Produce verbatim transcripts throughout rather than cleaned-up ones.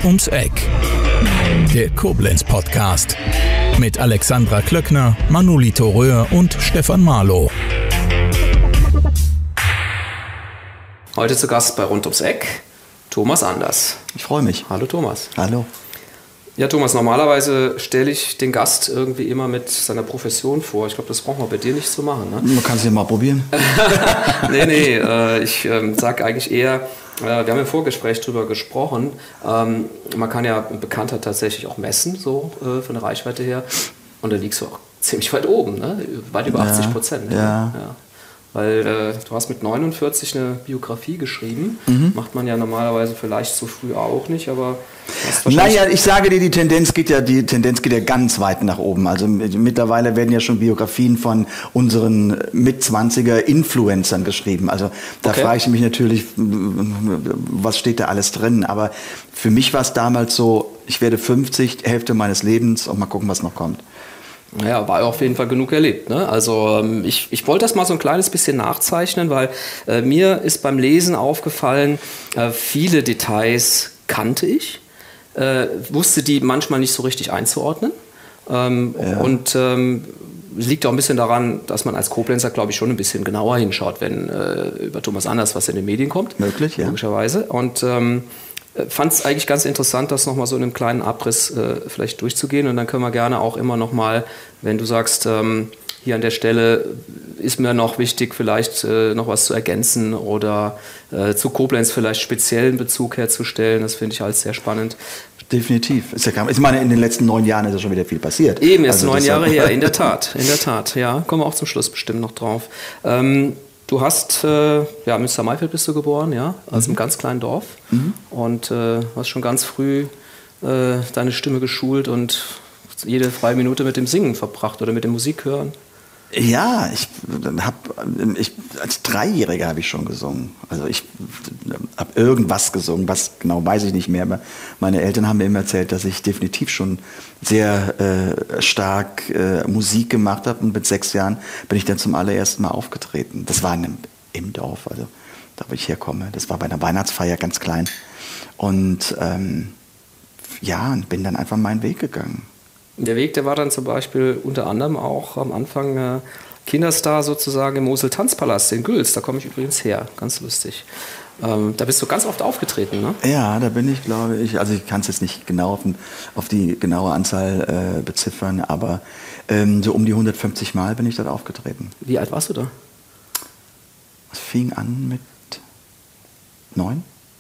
ums Eck. Der Koblenz-Podcast mit Alexandra Klöckner, Manolito Röhr und Stefan Marlow. Heute zu Gast bei Rund ums Eck, Thomas Anders. Ich freue mich. Hallo Thomas. Hallo. Ja Thomas, normalerweise stelle ich den Gast irgendwie immer mit seiner Profession vor. Ich glaube, das brauchen wir bei dir nicht zu machen, ne? Man kann es ja mal probieren. nee, nee, äh, ich äh, sage eigentlich eher, äh, wir haben im Vorgespräch drüber gesprochen, ähm, man kann ja Bekanntheit tatsächlich auch messen, so äh, von der Reichweite her. Und da liegst du auch ziemlich weit oben, ne? Weit über achtzig Prozent. Ja, Ne? ja. Ja. Weil äh, du hast mit neunundvierzig eine Biografie geschrieben. Mhm. Macht man ja normalerweise vielleicht so früh auch nicht, aber... Naja, ich sage dir, die Tendenz geht ja, die Tendenz geht ja ganz weit nach oben. Also mittlerweile werden ja schon Biografien von unseren Mitzwanziger Influencern geschrieben. Also da Okay. frage ich mich natürlich, was steht da alles drin? Aber für mich war es damals so, ich werde fünfzig, Hälfte meines Lebens und mal gucken, was noch kommt. Naja, war auf jeden Fall genug erlebt. Ne? Also ähm, ich, ich wollte das mal so ein kleines bisschen nachzeichnen, weil äh, mir ist beim Lesen aufgefallen, äh, viele Details kannte ich, äh, wusste die manchmal nicht so richtig einzuordnen. Ähm, Ja. Und ähm, es liegt auch ein bisschen daran, dass man als Koblenzer, glaube ich, schon ein bisschen genauer hinschaut, wenn äh, über Thomas Anders was in den Medien kommt. Möglich, ja. Logischerweise. Und ähm, fand es eigentlich ganz interessant, das nochmal so in einem kleinen Abriss äh, vielleicht durchzugehen. Und dann können wir gerne auch immer nochmal, wenn du sagst, ähm, hier an der Stelle ist mir noch wichtig, vielleicht äh, noch was zu ergänzen oder äh, zu Koblenz vielleicht speziellen Bezug herzustellen. Das finde ich alles sehr spannend. Definitiv. Ist ja kein, ich meine, in den letzten neun Jahren ist ja schon wieder viel passiert. Eben, ist Also neun das- Jahre her, in der Tat, in der Tat, ja, kommen wir auch zum Schluss bestimmt noch drauf. Ähm, du hast, äh, ja, Münstermaifeld bist du geboren, ja, also im ganz kleinen Dorf Mhm. und äh, hast schon ganz früh äh, deine Stimme geschult und jede freie Minute mit dem Singen verbracht oder mit dem Musik hören. Ja, ich habe ich, als Dreijähriger habe ich schon gesungen. Also ich habe irgendwas gesungen, was genau weiß ich nicht mehr. Aber meine Eltern haben mir immer erzählt, dass ich definitiv schon sehr äh, stark äh, Musik gemacht habe. Und mit sechs Jahren bin ich dann zum allerersten Mal aufgetreten. Das war in einem, im Dorf, also da wo ich herkomme. Das war bei einer Weihnachtsfeier ganz klein. Und ähm, ja, und bin dann einfach meinen Weg gegangen. Der Weg, der war dann zum Beispiel unter anderem auch am Anfang äh, Kinderstar sozusagen im Mosel-Tanzpalast in Güls. Da komme ich übrigens her, ganz lustig. Ähm, da bist du ganz oft aufgetreten, ne? Ja, da bin ich, glaube ich, also ich kann es jetzt nicht genau auf, den, auf die genaue Anzahl äh, beziffern, aber ähm, so um die hundertfünfzig Mal bin ich dort aufgetreten. Wie alt warst du da? Es fing an mit neun?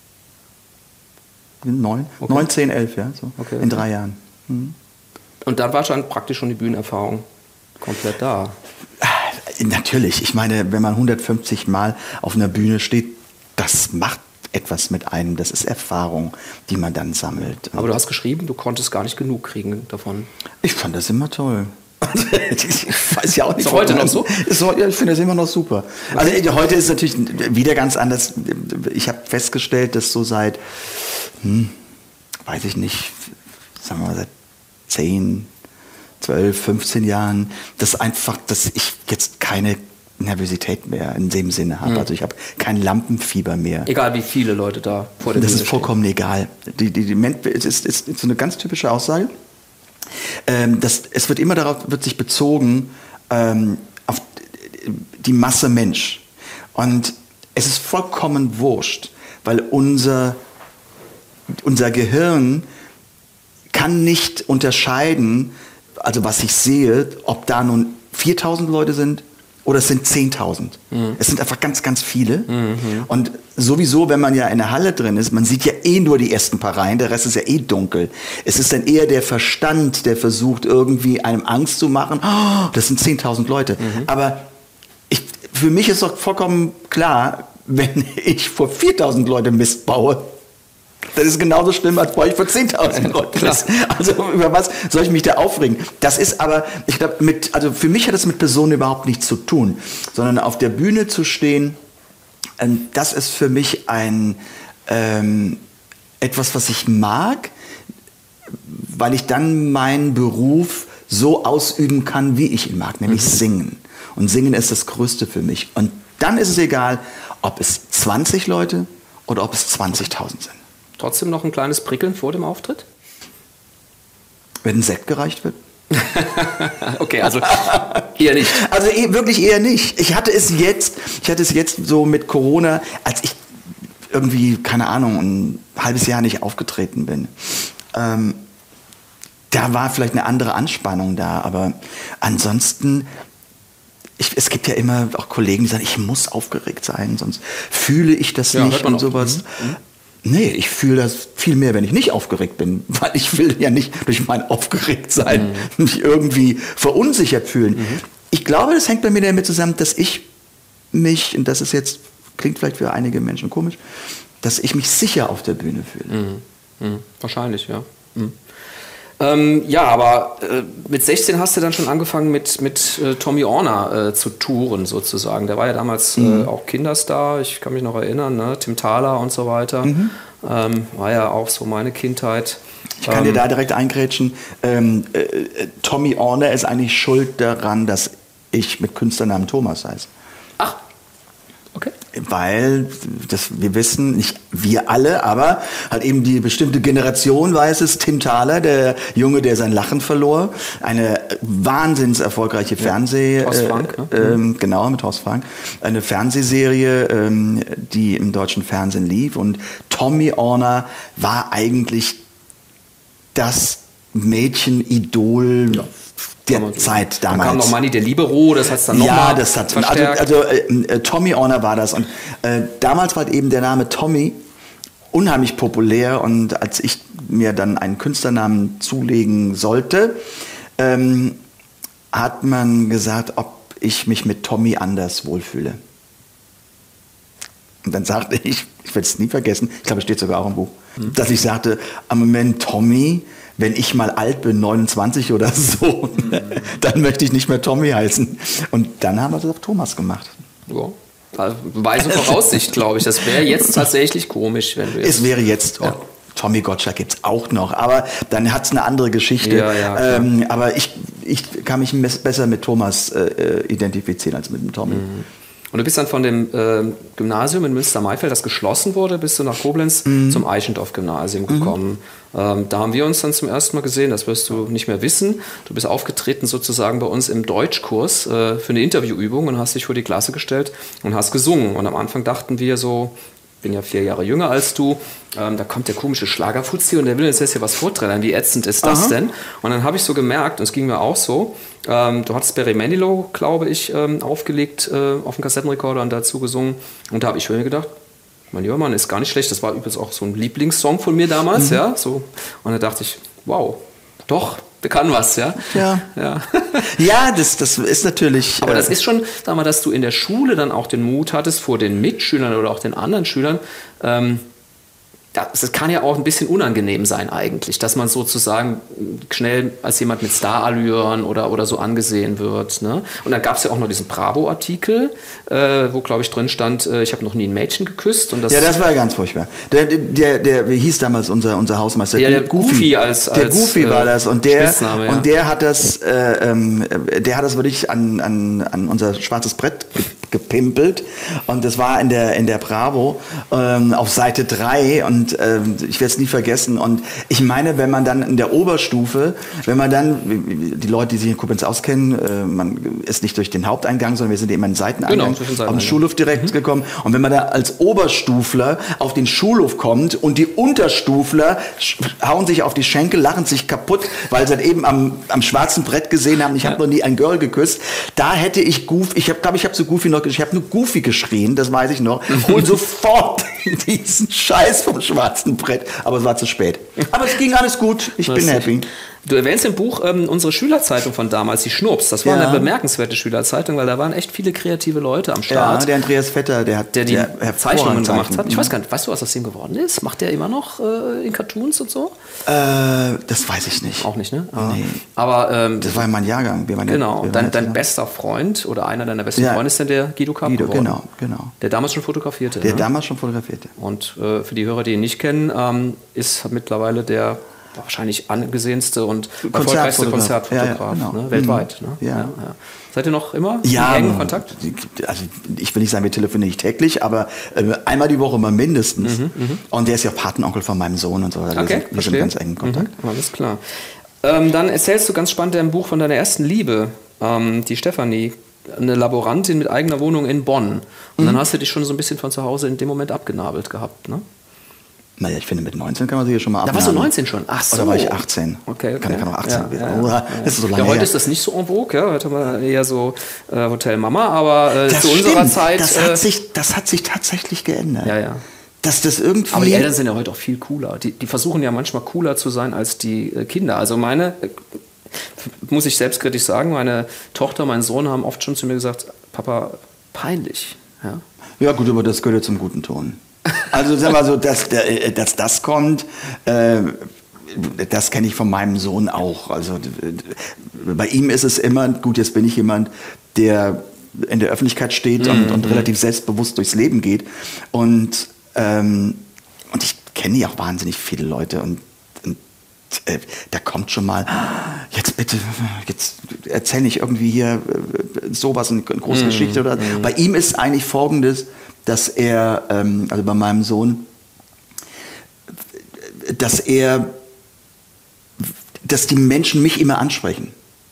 Neun? Okay. Neun, zehn, elf, ja, so Okay. in drei Jahren. Mhm. Und dann war schon praktisch schon die Bühnenerfahrung komplett da. Natürlich, ich meine, wenn man hundertfünfzig Mal auf einer Bühne steht, das macht etwas mit einem, das ist Erfahrung, die man dann sammelt. Aber du hast geschrieben, du konntest gar nicht genug kriegen davon. Ich fand das immer toll. Ich weiß ja auch nicht. Ist heute noch so? Ist, ja, ich finde das immer noch super. Also heute ist es natürlich wieder ganz anders. Ich habe festgestellt, dass so seit, hm, weiß ich nicht, sagen wir mal seit zehn, zwölf, fünfzehn Jahren, dass einfach, dass ich jetzt keine Nervosität mehr in dem Sinne habe. Mhm. Also ich habe kein Lampenfieber mehr. Egal wie viele Leute da vor der Das Bühne ist vollkommen egal. Die, die, die, es ist, ist, ist so eine ganz typische Aussage. Ähm, das, es wird immer darauf wird sich bezogen ähm, auf die Masse Mensch. Und es ist vollkommen wurscht, weil unser, unser Gehirn kann nicht unterscheiden, also was ich sehe, ob da nun viertausend Leute sind oder es sind zehntausend. Mhm. Es sind einfach ganz, ganz viele. Mhm. Und sowieso, wenn man ja in der Halle drin ist, man sieht ja eh nur die ersten paar Reihen, der Rest ist ja eh dunkel. Es ist dann eher der Verstand, der versucht, irgendwie einem Angst zu machen. Oh, das sind zehntausend Leute. Mhm. Aber ich, für mich ist doch vollkommen klar, wenn ich vor viertausend Leute Mist baue, das ist genauso schlimm, als bei euch vor zehntausend Leuten. Also über was soll ich mich da aufregen? Das ist aber, ich glaube, mit, also für mich hat das mit Personen überhaupt nichts zu tun, sondern auf der Bühne zu stehen, ähm, das ist für mich ein ähm, etwas, was ich mag, weil ich dann meinen Beruf so ausüben kann, wie ich ihn mag, nämlich mhm. singen. Und singen ist das Größte für mich. Und dann ist es egal, ob es zwanzig Leute oder ob es zwanzigtausend sind. trotzdem noch ein kleines Prickeln vor dem Auftritt? Wenn ein Sekt gereicht wird? Okay, also eher nicht. Also eh, wirklich eher nicht. Ich hatte es jetzt, ich hatte es jetzt so mit Corona, als ich irgendwie, keine Ahnung, ein halbes Jahr nicht aufgetreten bin. Ähm, da war vielleicht eine andere Anspannung da, aber ansonsten, ich, es gibt ja immer auch Kollegen, die sagen, ich muss aufgeregt sein, sonst fühle ich das ja, nicht und sowas. Mhm. Nee, ich fühle das viel mehr, wenn ich nicht aufgeregt bin, weil ich will ja nicht durch mein Aufgeregtsein mhm. mich irgendwie verunsichert fühlen. Mhm. Ich glaube, das hängt bei mir damit zusammen, dass ich mich, und das ist jetzt, klingt vielleicht für einige Menschen komisch, dass ich mich sicher auf der Bühne fühle. Mhm. Mhm. Wahrscheinlich, ja. Mhm. Ähm, ja, aber äh, mit sechzehn hast du dann schon angefangen mit, mit äh, Tommy Orner äh, zu touren sozusagen. Der war ja damals mhm. äh, auch Kinderstar, ich kann mich noch erinnern, ne? Tim Thaler und so weiter. Mhm. Ähm, war ja auch so meine Kindheit. Ich kann ähm, dir da direkt eingrätschen. Ähm, äh, Tommy Orner ist eigentlich schuld daran, dass ich mit Künstlernamen Thomas heiße. Ach, okay. Weil, das, wir wissen, nicht wir alle, aber halt eben die bestimmte Generation weiß es, Tim Thaler, der Junge, der sein Lachen verlor, eine wahnsinns erfolgreiche ja. Fernseh... Horst Frank, äh, ne? ähm, genau, mit Horst Frank. Eine Fernsehserie, ähm, die im deutschen Fernsehen lief, und Tommy Orner war eigentlich das Mädchenidol... Ja. Der Zeit damals. Dann kam noch Manni der Libero, das hat es dann nochmal Ja, das hat verstärkt. Also, also äh, Tommy Orner war das. Und äh, damals war eben der Name Tommy unheimlich populär. Und als ich mir dann einen Künstlernamen zulegen sollte, ähm, hat man gesagt, ob ich mich mit Tommy anders wohlfühle. Und dann sagte ich, ich werde es nie vergessen, ich glaube, es steht sogar auch im Buch, hm. dass ich sagte, am Moment Tommy, wenn ich mal alt bin, neunundzwanzig oder so, mhm. dann möchte ich nicht mehr Tommy heißen. Und dann haben wir das auf Thomas gemacht. Ja. Weise Voraussicht, glaube ich. Das wäre jetzt tatsächlich komisch, wenn du jetzt... Es wäre jetzt... Ja. Oh, Tommy Gottschalk gibt es auch noch, aber dann hat es eine andere Geschichte. Ja, ja, ähm, aber ich, ich kann mich besser mit Thomas äh, identifizieren als mit dem Tommy. Mhm. Und du bist dann von dem äh, Gymnasium in Münster-Maifeld, das geschlossen wurde, bist du nach Koblenz mhm. zum Eichendorff-Gymnasium gekommen. Mhm. Ähm, da haben wir uns dann zum ersten Mal gesehen, das wirst du nicht mehr wissen. Du bist aufgetreten sozusagen bei uns im Deutschkurs äh, für eine Interviewübung und hast dich vor die Klasse gestellt und hast gesungen. Und am Anfang dachten wir so, ich bin ja vier Jahre jünger als du, ähm, da kommt der komische Schlagerfuzzi und der will uns jetzt hier was vorträllern. Wie ätzend ist das Aha. denn? Und dann habe ich so gemerkt, und es ging mir auch so, ähm, du hattest Barry Manilow, glaube ich, ähm, aufgelegt äh, auf dem Kassettenrekorder und dazu gesungen. Und da habe ich mir gedacht, mein lieber Mann, ist gar nicht schlecht. Das war übrigens auch so ein Lieblingssong von mir damals. Mhm. Ja, so. Und da dachte ich, wow, doch, der kann was, ja. Ja, ja. ja das, das ist natürlich... Aber äh, das ist schon, sag mal, dass du in der Schule dann auch den Mut hattest, vor den Mitschülern oder auch den anderen Schülern, ähm, das kann ja auch ein bisschen unangenehm sein eigentlich, dass man sozusagen schnell als jemand mit Starallüren oder, oder so angesehen wird. Ne? Und dann gab es ja auch noch diesen Bravo-Artikel, äh, wo, glaube ich, drin stand, äh, ich habe noch nie ein Mädchen geküsst. Und das ja, das war ja ganz furchtbar. Der, der, der, wie hieß damals unser, unser Hausmeister? Ja, der Goofy, Goofy als, Der als, Goofy war das. Und der, ja. und der hat das, äh, ähm, der hat das wirklich an, an, an unser schwarzes Brett gepimpelt. Und das war in der, in der Bravo ähm, auf Seite drei. Und ähm, ich werde es nie vergessen. Und ich meine, wenn man dann in der Oberstufe, wenn man dann, die Leute, die sich in Koblenz auskennen, äh, man ist nicht durch den Haupteingang, sondern wir sind immer in den Seiteneingang, genau, auf den Schulhof direkt mhm. gekommen. Und wenn man da als Oberstufler auf den Schulhof kommt und die Unterstufler hauen sich auf die Schenkel, lachen sich kaputt, weil sie eben am, am schwarzen Brett gesehen haben, ich ja. habe noch nie ein Girl geküsst, da hätte ich Goofy, ich glaube, ich habe zu Goofy noch, ich habe nur Goofy geschrien, das weiß ich noch, hol sofort diesen Scheiß vom schwarzen Brett, aber es war zu spät. Aber es ging alles gut, ich bin happy. Du erwähnst im Buch ähm, unsere Schülerzeitung von damals, die Schnurps. Das war ja. eine bemerkenswerte Schülerzeitung, weil da waren echt viele kreative Leute am Start. Ja, der Andreas Vetter, der hat der die der Zeichnungen gemacht hat. Ich weiß gar nicht, weißt du, was aus dem geworden ist? Macht der immer noch äh, in Cartoons und so? Äh, das weiß ich nicht. Auch nicht, ne? Aber, nee. Aber ähm, das war ja mein Jahrgang. Wir waren genau. Ja, wir dein dein bester Freund oder einer deiner besten ja. Freunde ist dann der Guido Kapp Guido, geworden. genau, genau. Der damals schon fotografierte. Der ne? damals schon fotografierte. Und äh, für die Hörer, die ihn nicht kennen, ähm, ist mittlerweile der wahrscheinlich angesehenste und erfolgreichste Konzertfotograf, ja, ja, genau. ne? Weltweit. Ne? Ja. Ja, ja. Seid ihr noch immer ja, in engen Kontakt? Also ich will nicht sagen, wir telefonieren nicht täglich, aber äh, einmal die Woche mal mindestens. Mhm, und der ist ja Patenonkel von meinem Sohn und so. Also okay, wir sind, wir sind ganz eng in Kontakt. Mhm, alles klar. Ähm, dann erzählst du ganz spannend in deinem Buch von deiner ersten Liebe, ähm, die Stefanie, eine Laborantin mit eigener Wohnung in Bonn. Und mhm. dann hast du dich schon so ein bisschen von zu Hause in dem Moment abgenabelt gehabt, ne? Naja, ich finde, mit neunzehn kann man sich ja schon mal abnabeln. Da warst du neunzehn schon? Ach so. Oder war ich achtzehn? Okay, okay. Kann, kann auch achtzehn ja, gewesen. Ja, ja, ja. Das ist so lange ja, heute her. ist das nicht so en vogue, ja. Heute haben wir eher so äh, Hotel Mama, aber äh, zu stimmt. unserer Zeit... Das äh, hat, sich, das hat sich tatsächlich geändert. Ja, ja. Dass das irgendwie... Aber die Eltern sind ja heute auch viel cooler. Die, die versuchen ja manchmal cooler zu sein als die äh, Kinder. Also meine... Äh, muss ich selbstkritisch sagen, meine Tochter, mein Sohn haben oft schon zu mir gesagt, Papa, peinlich. Ja, ja gut, aber das gehört ja zum guten Ton. Also sagen wir so, dass, dass das kommt, äh, das kenne ich von meinem Sohn auch. Also bei ihm ist es immer, gut, jetzt bin ich jemand, der in der Öffentlichkeit steht und, mm, und mm. relativ selbstbewusst durchs Leben geht. Und, ähm, und ich kenne ja auch wahnsinnig viele Leute und Äh, da kommt schon mal, jetzt bitte, jetzt erzähl nicht irgendwie hier äh, sowas, eine große mm, Geschichte. Oder. Mm. Bei ihm ist eigentlich Folgendes, dass er, ähm, also bei meinem Sohn, dass er, dass die Menschen mich immer ansprechen.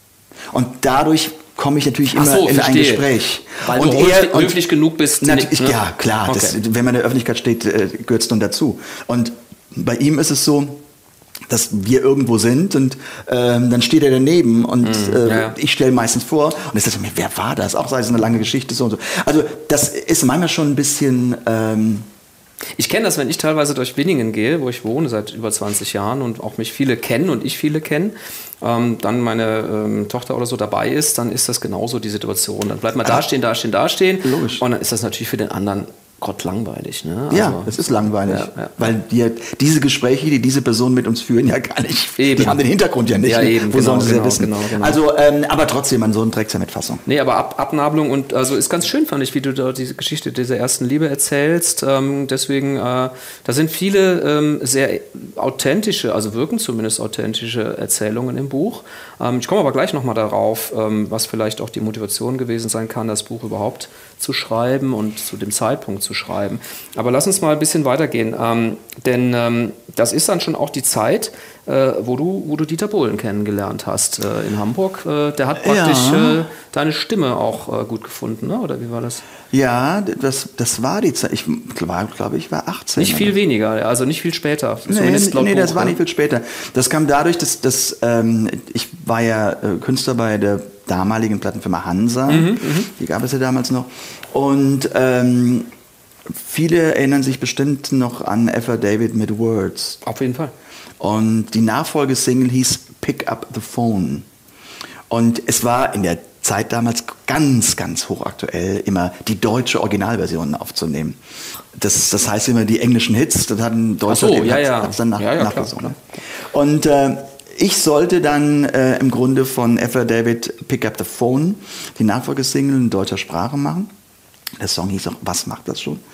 Und dadurch komme ich natürlich immer so, in verstehe. ein Gespräch. Weil und du er, und höflich genug bist. Natürlich, ne? Ja, klar, okay. das, wenn man in der Öffentlichkeit steht, äh, gehört es dann dazu. Und bei ihm ist es so, dass wir irgendwo sind und ähm, dann steht er daneben und mm, äh, ja. ich stelle meistens vor und ich sage mir, wer war das? Auch sei es eine lange Geschichte so und so. Also das ist manchmal schon ein bisschen... Ähm ich kenne das, wenn ich teilweise durch Winningen gehe, wo ich wohne seit über zwanzig Jahren und auch mich viele kennen und ich viele kennen, ähm, dann meine ähm, Tochter oder so dabei ist, dann ist das genauso die Situation. Dann bleibt man da stehen, da stehen, da stehen. Logisch. Und dann ist das natürlich für den anderen Gott langweilig. Ne? Also, ja, es ist langweilig, ja, ja. weil die, diese Gespräche, die diese Personen mit uns führen, ja gar nicht, eben. die haben den Hintergrund ja nicht, ja, eben, wo genau, sollen sie genau, ja wissen. Genau, genau. Also, ähm, aber trotzdem, mein Sohn trägt es ja mit Fassung. Nee, aber Ab Abnabelung und also ist ganz schön, fand ich, wie du da diese Geschichte dieser ersten Liebe erzählst. Ähm, deswegen, äh, da sind viele ähm, sehr authentische, also wirken zumindest authentische Erzählungen im Buch. Ähm, ich komme aber gleich nochmal darauf, ähm, was vielleicht auch die Motivation gewesen sein kann, das Buch überhaupt zu schreiben und zu dem Zeitpunkt zu schreiben. Aber lass uns mal ein bisschen weitergehen, ähm, denn ähm, das ist dann schon auch die Zeit, äh, wo, du, wo du Dieter Bohlen kennengelernt hast äh, in Hamburg. Äh, der hat praktisch ja. äh, deine Stimme auch äh, gut gefunden, ne? Oder wie war das? Ja, das, das war die Zeit. Ich war, glaube ich, war achtzehn. Nicht viel weniger, also nicht viel später. Nee, nee das Buch, war nicht viel später. Das kam dadurch, dass, dass ähm, ich war ja äh, Künstler bei der damaligen Plattenfirma Hansa. Mhm, die gab es ja damals noch. Und ähm, viele erinnern sich bestimmt noch an Ephrem David mit Words. Auf jeden Fall. Und die Nachfolgesingle hieß Pick Up the Phone. Und es war in der Zeit damals ganz, ganz hochaktuell, immer die deutsche Originalversion aufzunehmen. Das, das heißt immer die englischen Hits, das hatten Deutschland so, ja, ja. hat's dann nach, ja, ja, nachgesungen. Und äh, ich sollte dann äh, im Grunde von Ephrem David Pick Up the Phone die Nachfolgesingle in deutscher Sprache machen. Der Song hieß auch Was macht das schon?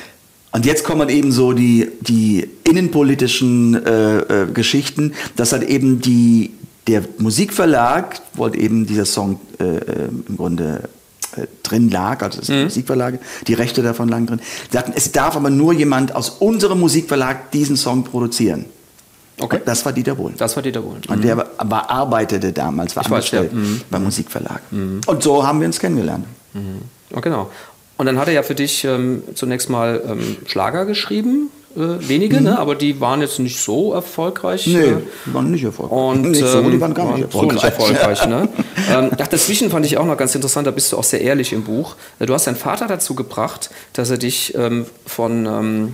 Und jetzt kommen eben so die, die innenpolitischen äh, äh, Geschichten, dass halt eben die, der Musikverlag, wo halt eben dieser Song äh, im Grunde äh, drin lag, also das mhm. Musikverlage, die Rechte davon lagen drin, sagten, es darf aber nur jemand aus unserem Musikverlag diesen Song produzieren. Okay. Das war Dieter Bohlen. Das war Dieter Bohlen. Und der war, war, arbeitete damals, war angestellt ja. mhm. beim Musikverlag. Mhm. Und so haben wir uns kennengelernt. Mhm. Oh, genau. Und dann hat er ja für dich ähm, zunächst mal ähm, Schlager geschrieben, äh, wenige, mhm. ne? Aber die waren jetzt nicht so erfolgreich. Nee, äh, die waren nicht erfolgreich. Und, nicht so, die waren gar waren nicht erfolgreich. So nicht erfolgreich ne? ähm, ach, dazwischen fand ich auch noch ganz interessant, da bist du auch sehr ehrlich im Buch. Du hast deinen Vater dazu gebracht, dass er dich ähm, von ähm,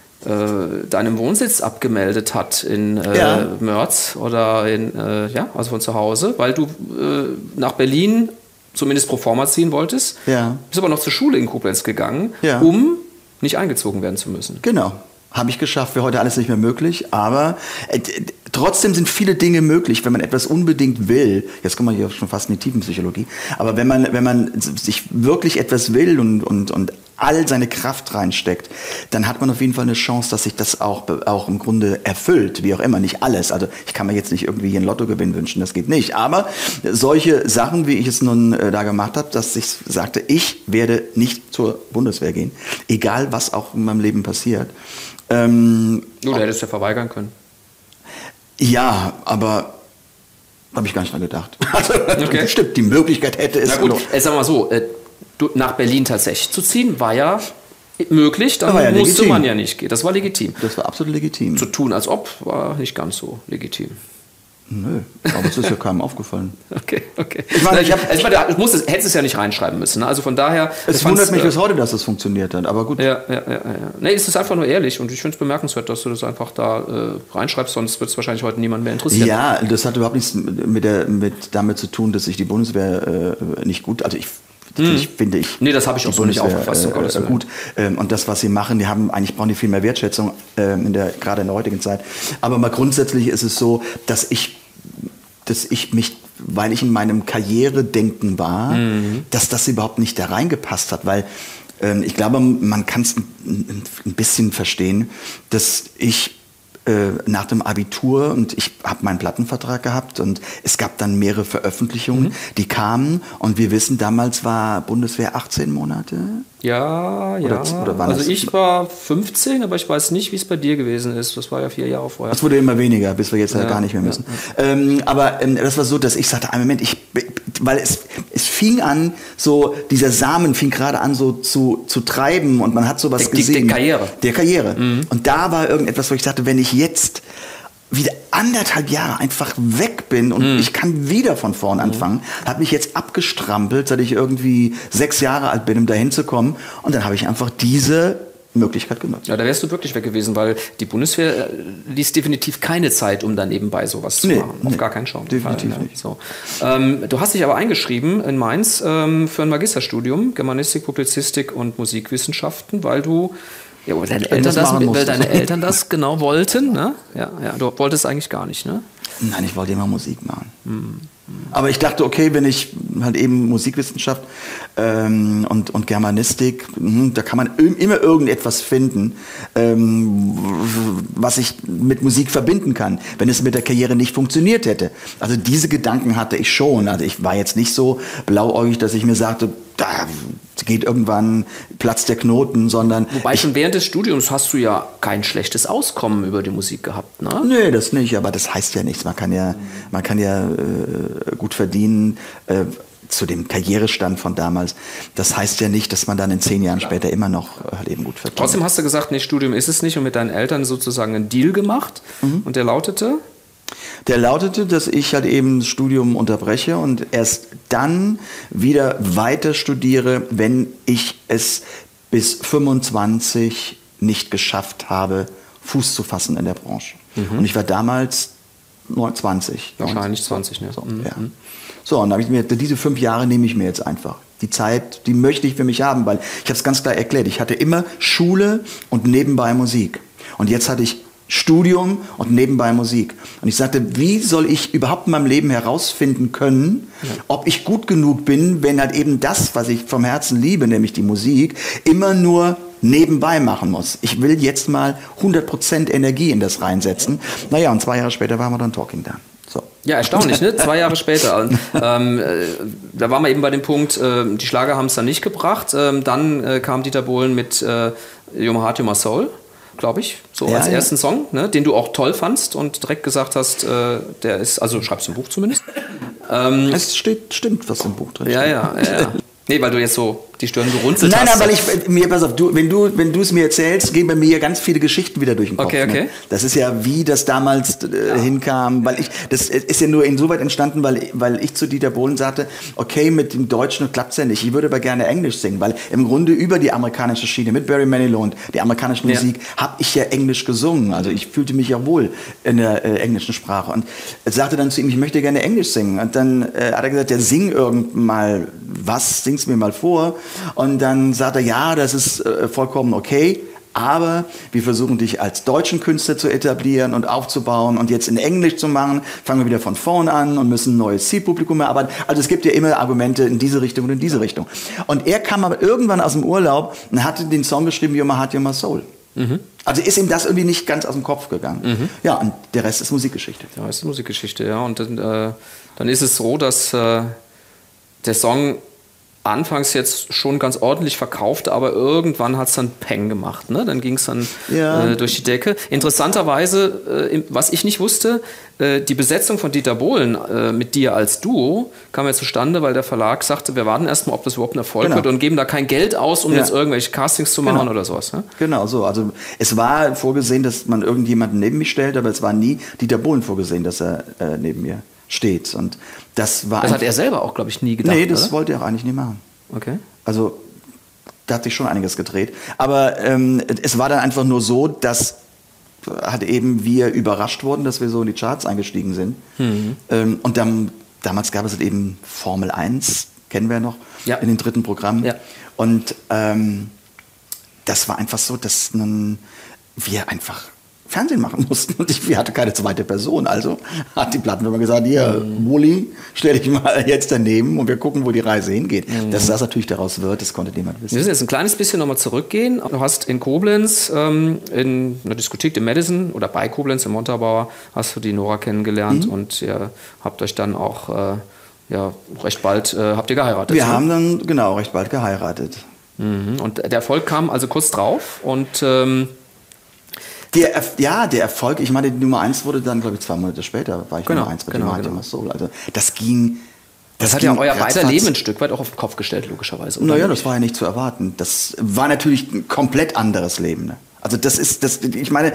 äh, deinem Wohnsitz abgemeldet hat in äh, ja. Mörz oder in, äh, ja, also von zu Hause, weil du äh, nach Berlin zumindest pro forma ziehen wolltest, ja. bist aber noch zur Schule in Koblenz gegangen, ja. um nicht eingezogen werden zu müssen. Genau. Habe ich geschafft, wäre heute alles nicht mehr möglich, aber äh, trotzdem sind viele Dinge möglich, wenn man etwas unbedingt will. Jetzt kommen wir hier schon fast in die Tiefenpsychologie, aber wenn man, wenn man sich wirklich etwas will und, und, und all seine Kraft reinsteckt, dann hat man auf jeden Fall eine Chance, dass sich das auch, auch im Grunde erfüllt, wie auch immer, nicht alles. Also ich kann mir jetzt nicht irgendwie einen Lottogewinn wünschen, das geht nicht. Aber solche Sachen, wie ich es nun äh, da gemacht habe, dass ich sagte, ich werde nicht zur Bundeswehr gehen, egal was auch in meinem Leben passiert. Ähm, du, da hättest du ja verweigern können. Ja, aber habe ich gar nicht dran gedacht. Also, okay. Stimmt, die Möglichkeit hätte es. Na gut, äh, sagen wir mal so, äh, du, nach Berlin tatsächlich zu ziehen, war ja möglich, dann ja musste legitim. man ja nicht gehen. Das war legitim. Das war absolut legitim. Zu tun, als ob, war nicht ganz so legitim. Nö, aber es ist ja keinem aufgefallen. Okay, okay. Ich meine, ich, hab, also ich meine, du musst es, hättest es ja nicht reinschreiben müssen. Ne? Also von daher... Es wundert mich bis heute, dass es funktioniert hat, aber gut. Ja, ja, ja. ja. Nee, es ist einfach nur ehrlich und ich finde es bemerkenswert, dass du das einfach da äh, reinschreibst, sonst wird es wahrscheinlich heute niemand mehr interessieren. Ja, das hat überhaupt nichts mit, der, mit damit zu tun, dass ich die Bundeswehr äh, nicht gut... Also ich Natürlich hm. finde ich, nee, das habe ich auch so nicht aufgefasst. Äh, äh, gut. Ähm, und das, was sie machen, die haben eigentlich brauchen die viel mehr Wertschätzung, äh, in der, gerade in der heutigen Zeit. Aber mal grundsätzlich ist es so, dass ich, dass ich mich, weil ich in meinem Karrieredenken war, mhm. dass das überhaupt nicht da reingepasst hat. Weil ähm, ich glaube, man kann es ein, ein bisschen verstehen, dass ich nach dem Abitur und ich habe meinen Plattenvertrag gehabt und es gab dann mehrere Veröffentlichungen, mhm. die kamen und wir wissen, damals war Bundeswehr achtzehn Monate. Ja, ja. Oder, oder also ich war fünfzehn, aber ich weiß nicht, wie es bei dir gewesen ist. Das war ja vier Jahre vorher. Es wurde immer weniger, bis wir jetzt ja, halt gar nicht mehr müssen. Ja, ja. Ähm, aber ähm, das war so, dass ich sagte, einen Moment, ich, weil es, es fing an, so dieser Samen fing gerade an, so zu, zu treiben und man hat sowas die, gesehen. Der Karriere. Der Karriere. Mhm. Und da war irgendetwas, wo ich sagte, wenn ich jetzt wieder anderthalb Jahre einfach weg bin und mm. ich kann wieder von vorn anfangen, mm. habe mich jetzt abgestrampelt, seit ich irgendwie sechs Jahre alt bin, um da hinzukommen. Und dann habe ich einfach diese Möglichkeit genutzt. Ja, da wärst du wirklich weg gewesen, weil die Bundeswehr ließ definitiv keine Zeit, um dann nebenbei sowas zu nee, machen. Auf nee, gar keinen Schau. Definitiv Fall, nicht. So. Ähm, du hast dich aber eingeschrieben in Mainz ähm, für ein Magisterstudium, Germanistik, Publizistik und Musikwissenschaften, weil du Ja, weil deine, Eltern das, weil deine Eltern das genau wollten, ne? Ja, ja, du wolltest eigentlich gar nicht, ne? Nein, ich wollte immer Musik machen. Mhm. Aber ich dachte, okay, wenn ich halt eben Musikwissenschaft ähm, und, und Germanistik, mh, da kann man immer irgendetwas finden, ähm, was ich mit Musik verbinden kann, wenn es mit der Karriere nicht funktioniert hätte. Also diese Gedanken hatte ich schon. Also ich war jetzt nicht so blauäugig, dass ich mir sagte, da geht irgendwann Platz der Knoten, sondern... Wobei schon während des Studiums hast du ja kein schlechtes Auskommen über die Musik gehabt, ne? Nee, das nicht, aber das heißt ja nichts. Man kann ja, man kann ja äh, gut verdienen äh, zu dem Karrierestand von damals. Das heißt ja nicht, dass man dann in zehn Jahren später immer noch äh, halt eben gut verdient. Trotzdem hast du gesagt, nee, Studium ist es nicht und mit deinen Eltern sozusagen einen Deal gemacht mhm. und der lautete... Der lautete, dass ich halt eben das Studium unterbreche und erst dann wieder weiter studiere, wenn ich es bis fünfundzwanzig nicht geschafft habe, Fuß zu fassen in der Branche. Mhm. Und ich war damals zwanzig. Wahrscheinlich zwanzig, ne? So, mhm. ja. So, und dann habe ich mir, diese fünf Jahre nehme ich mir jetzt einfach. Die Zeit, die möchte ich für mich haben, weil ich habe es ganz klar erklärt, ich hatte immer Schule und nebenbei Musik. Und jetzt hatte ich Studium und nebenbei Musik. Und ich sagte, wie soll ich überhaupt in meinem Leben herausfinden können, ja. ob ich gut genug bin, wenn halt eben das, was ich vom Herzen liebe, nämlich die Musik, immer nur nebenbei machen muss. Ich will jetzt mal hundert Prozent Energie in das reinsetzen. Naja, und zwei Jahre später waren wir dann Talking da. So. Ja, erstaunlich, ne? Zwei Jahre später. ähm, äh, da waren wir eben bei dem Punkt, äh, die Schlager haben es dann nicht gebracht. Ähm, dann äh, kam Dieter Bohlen mit äh, You're My Heart, You're My Soul, glaube ich, so ja, als ja. ersten Song, ne, den du auch toll fandst und direkt gesagt hast, äh, der ist, also schreibst du im Buch zumindest. Ähm, es steht, stimmt, was im Buch drin steht. Ja, ja, ja, ja. Nee, weil du jetzt so die Stirn gerunzelt nein, hast. Nein, nein, weil ich, mir, pass auf, du, wenn du, wenn du es mir erzählst, gehen bei mir ganz viele Geschichten wieder durch den Kopf. Okay, okay. Ne? Das ist ja, wie das damals äh, ja. hinkam, weil ich, das ist ja nur insoweit entstanden, weil, weil ich zu Dieter Bohlen sagte, okay, mit dem Deutschen klappt's ja nicht, ich würde aber gerne Englisch singen, weil im Grunde über die amerikanische Schiene, mit Barry Manilow und die amerikanische ja. Musik, habe ich ja Englisch gesungen, also ich fühlte mich ja wohl in der äh, englischen Sprache und sagte dann zu ihm, ich möchte gerne Englisch singen und dann äh, hat er gesagt, ja, sing irgend mal was, sing's mir mal vor. Und dann sagt er, ja, das ist äh, vollkommen okay, aber wir versuchen dich als deutschen Künstler zu etablieren und aufzubauen und jetzt in Englisch zu machen, fangen wir wieder von vorne an und müssen ein neues Zielpublikum erarbeiten. Also es gibt ja immer Argumente in diese Richtung und in diese Richtung. Und er kam aber irgendwann aus dem Urlaub und hatte den Song geschrieben, You're My Heart, You're My Soul. Mhm. Also ist ihm das irgendwie nicht ganz aus dem Kopf gegangen. Mhm. Ja, und der Rest ist Musikgeschichte. Der Rest ist Musikgeschichte, ja. Und dann, äh, dann ist es so, dass äh, der Song anfangs jetzt schon ganz ordentlich verkaufte, aber irgendwann hat es dann Peng gemacht. Ne? Dann ging es dann ja. äh, durch die Decke. Interessanterweise, äh, was ich nicht wusste, äh, die Besetzung von Dieter Bohlen äh, mit dir als Duo kam ja zustande, weil der Verlag sagte, wir warten erstmal, ob das überhaupt ein Erfolg genau. wird und geben da kein Geld aus, um ja. jetzt irgendwelche Castings zu machen genau. oder sowas. Ne? Genau so. Also es war vorgesehen, dass man irgendjemanden neben mich stellt, aber es war nie Dieter Bohlen vorgesehen, dass er äh, neben mir steht. Und das war das hat er selber auch, glaube ich, nie gedacht. Nee, das oder? wollte er auch eigentlich nie machen. Okay. Also da hat sich schon einiges gedreht. Aber ähm, es war dann einfach nur so, dass hat eben wir überrascht wurden, dass wir so in die Charts eingestiegen sind. Mhm. Ähm, und dann, damals gab es halt eben Formel eins, kennen wir ja noch, ja. in den dritten Programmen. Ja. Und ähm, das war einfach so, dass nun wir einfach Fernsehen machen mussten und ich, wir hatten keine zweite Person. Also hat die Plattenfirma gesagt, hier, mhm. Wulli, stell dich mal jetzt daneben und wir gucken, wo die Reise hingeht. Mhm. Dass das natürlich daraus wird, das konnte niemand wissen. Wir müssen jetzt ein kleines bisschen nochmal zurückgehen. Du hast in Koblenz, ähm, in einer Diskothek im Madison oder bei Koblenz im Montabaur, hast du die Nora kennengelernt mhm. und ihr habt euch dann auch äh, ja, recht bald äh, habt ihr geheiratet. Wir ne? haben dann, genau, recht bald geheiratet. Mhm. Und der Erfolg kam also kurz drauf und ähm, Der, ja, der Erfolg, ich meine, die Nummer eins wurde dann, glaube ich, zwei Monate später, war ich genau, Nummer eins bei genau, dem genau. Soul. Also das ging. Das, das hat ging ja euer beider Leben ein Stück weit auch auf den Kopf gestellt, logischerweise. Naja, das war ja nicht zu erwarten. Das war natürlich ein komplett anderes Leben. Ne? Also das ist, das, ich meine,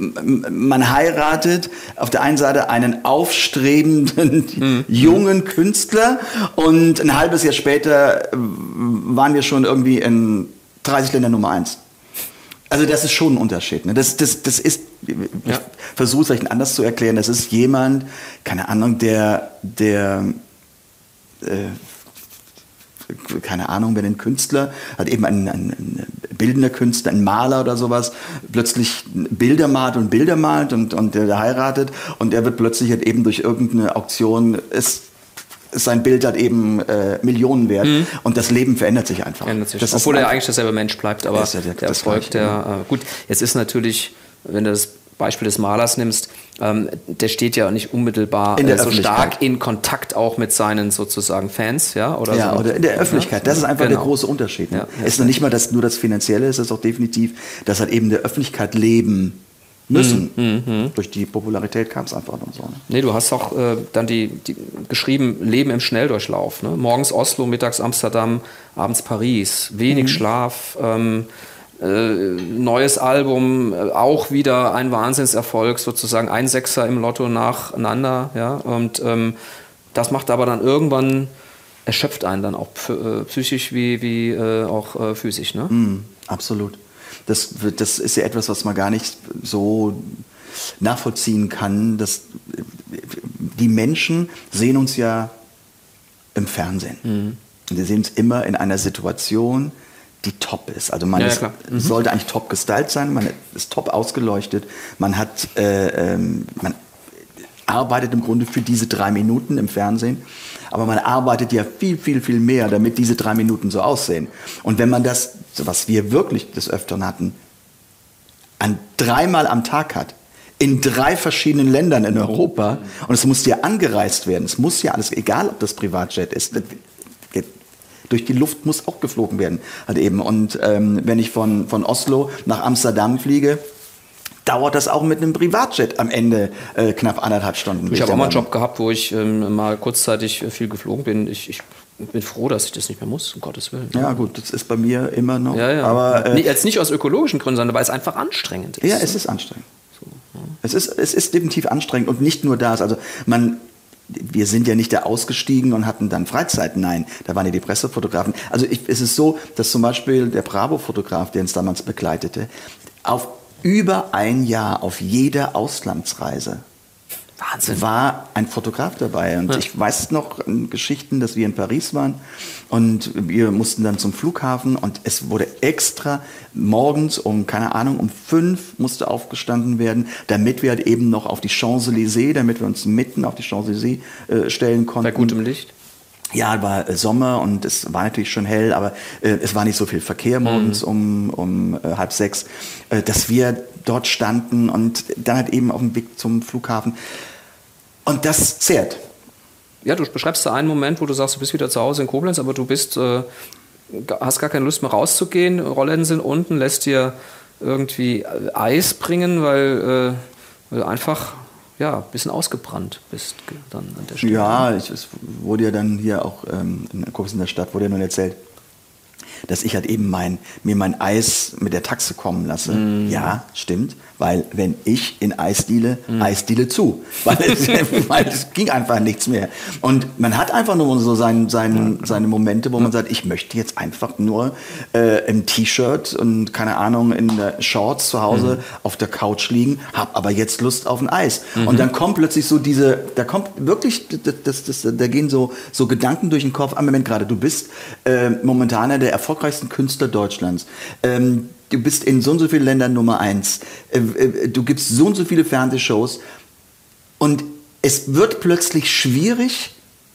man heiratet auf der einen Seite einen aufstrebenden mhm. jungen Künstler und ein halbes Jahr später waren wir schon irgendwie in dreißig Ländern Nummer eins. Also das ist schon ein Unterschied. Ne? Das, das, das ist, ich ja. versuche es vielleicht anders zu erklären, das ist jemand, keine Ahnung, der, der äh, keine Ahnung, wenn ein Künstler, hat eben ein, ein, ein bildender Künstler, ein Maler oder sowas, plötzlich Bilder malt und Bilder malt und, und der heiratet und er wird plötzlich halt eben durch irgendeine Auktion, ist sein Bild hat eben äh, Millionen wert mhm. und das Leben verändert sich einfach. Verändert sich. Das Obwohl er eigentlich derselbe Mensch bleibt, aber ja der, der Erfolg, der, äh, gut, jetzt ist natürlich, wenn du das Beispiel des Malers nimmst, ähm, der steht ja nicht unmittelbar in der äh, so stark in Kontakt auch mit seinen sozusagen Fans, ja? Oder, ja, so. oder in der Öffentlichkeit, das ist einfach genau. der große Unterschied. Ne? Ja, ja, es ist noch nicht mal das, nur das Finanzielle, es ist auch definitiv, dass halt eben der Öffentlichkeit leben müssen. Mhm, mh. Durch die Popularität kam es einfach und so. Ne? Nee, du hast auch äh, dann die, die geschrieben, Leben im Schnelldurchlauf. Ne? Morgens Oslo, mittags Amsterdam, abends Paris. Wenig mhm. Schlaf, ähm, äh, neues Album, äh, auch wieder ein Wahnsinnserfolg, sozusagen ein Sechser im Lotto nacheinander. Ja? Und ähm, das macht aber dann irgendwann, erschöpft einen dann auch äh, psychisch wie, wie äh, auch äh, physisch. Ne? Mhm, absolut. Das, das ist ja etwas, was man gar nicht so nachvollziehen kann. Dass die Menschen sehen uns ja im Fernsehen. Mhm. Und wir sehen uns immer in einer Situation, die top ist. Also man ja, ist, ja, mhm. sollte eigentlich top gestylt sein, man ist top ausgeleuchtet, man hat, äh, ähm, man arbeitet im Grunde für diese drei Minuten im Fernsehen, aber man arbeitet ja viel, viel, viel mehr, damit diese drei Minuten so aussehen. Und wenn man das, was wir wirklich des Öfteren hatten, an dreimal am Tag hat, in drei verschiedenen Ländern in Europa, und es muss ja angereist werden, es muss ja alles, egal ob das Privatjet ist, durch die Luft muss auch geflogen werden. Halt eben. Und ähm, wenn ich von, von Oslo nach Amsterdam fliege, dauert das auch mit einem Privatjet am Ende äh, knapp anderthalb Stunden. Ich habe auch mal einen Job gehabt, wo ich ähm, mal kurzzeitig äh, viel geflogen bin. Ich, ich bin froh, dass ich das nicht mehr muss, um Gottes Willen. Ja gut, das ist bei mir immer noch. Ja, ja. Aber, äh, jetzt nicht aus ökologischen Gründen, sondern weil es einfach anstrengend ist. Ja, es ist anstrengend. So, ja. Es ist, es ist definitiv anstrengend und nicht nur das. Also man, wir sind ja nicht da ausgestiegen und hatten dann Freizeit. Nein, da waren ja die Pressefotografen. Also ich, es ist so, dass zum Beispiel der Bravo-Fotograf, der uns damals begleitete, auf über ein Jahr auf jeder Auslandsreise Wahnsinn. War ein Fotograf dabei. Und ja. ich weiß noch in Geschichten, dass wir in Paris waren und wir mussten dann zum Flughafen und es wurde extra morgens um, keine Ahnung, um fünf musste aufgestanden werden, damit wir halt eben noch auf die Champs-Élysées, damit wir uns mitten auf die Champs-Élysées äh, stellen konnten. Bei gutem Licht? Ja, es war äh, Sommer und es war natürlich schon hell, aber äh, es war nicht so viel Verkehr morgens mhm. um, um äh, halb sechs, äh, dass wir dort standen und dann halt eben auf dem Weg zum Flughafen. Und das zehrt. Ja, du beschreibst da einen Moment, wo du sagst, du bist wieder zu Hause in Koblenz, aber du bist, äh, hast gar keine Lust mehr rauszugehen, Rollläden sind unten, lässt dir irgendwie Eis bringen, weil, äh, weil du einfach ja, ein bisschen ausgebrannt bist dann an der Stelle. Ja, ich, es wurde ja dann hier auch ähm, in Koblenz in der Stadt, wurde ja nun erzählt, dass ich halt eben mein, mir mein Eis mit der Taxe kommen lasse. Mm. Ja, stimmt, weil wenn ich in Eisdiele, mm. Eisdiele zu. Weil es, weil es ging einfach nichts mehr. Und man hat einfach nur so sein, sein, ja. seine Momente, wo man sagt, ich möchte jetzt einfach nur äh, im T-Shirt und keine Ahnung, in der Shorts zu Hause mm. auf der Couch liegen, habe aber jetzt Lust auf ein Eis. Mm-hmm. Und dann kommt plötzlich so diese, da kommt wirklich, das, das, das, da gehen so, so Gedanken durch den Kopf. Am Moment gerade, du bist äh, momentan der erfolgreichsten Künstler Deutschlands. Ähm, du bist in so und so vielen Ländern Nummer eins. Äh, äh, du gibst so und so viele Fernsehshows. Und es wird plötzlich schwierig,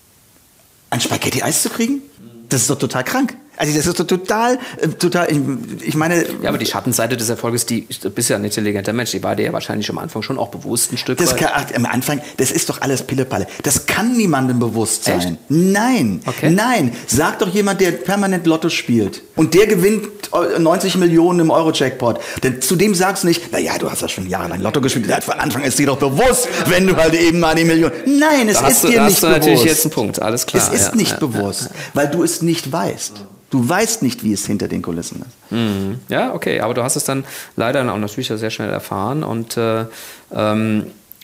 ein Spaghetti-Eis zu kriegen? Das ist doch total krank. Also das ist doch total, äh, total, ich, ich meine... Ja, aber die Schattenseite des Erfolges, die, du bist ja ein intelligenter Mensch, die war dir ja wahrscheinlich am Anfang schon auch bewusst ein Stück das weit. Kann, ach, am Anfang, das ist doch alles Pillepalle. Das kann niemandem bewusst sein. Echt? Nein, okay. nein. Sag doch jemand, der permanent Lotto spielt und der gewinnt neunzig Millionen im Euro-Jackpot. Denn zu dem sagst du nicht, naja, du hast ja schon jahrelang Lotto gespielt. Von Anfang ist dir doch bewusst, wenn du halt eben mal die Million... Nein, es da ist du, dir da nicht hast du bewusst. Natürlich jetzt einen Punkt, alles klar. Es ist ja, nicht ja, bewusst, ja, ja. weil du es nicht weißt. Du weißt nicht, wie es hinter den Kulissen ist. Mhm. Ja, okay, aber du hast es dann leider auch natürlich sehr schnell erfahren. Und äh, ähm,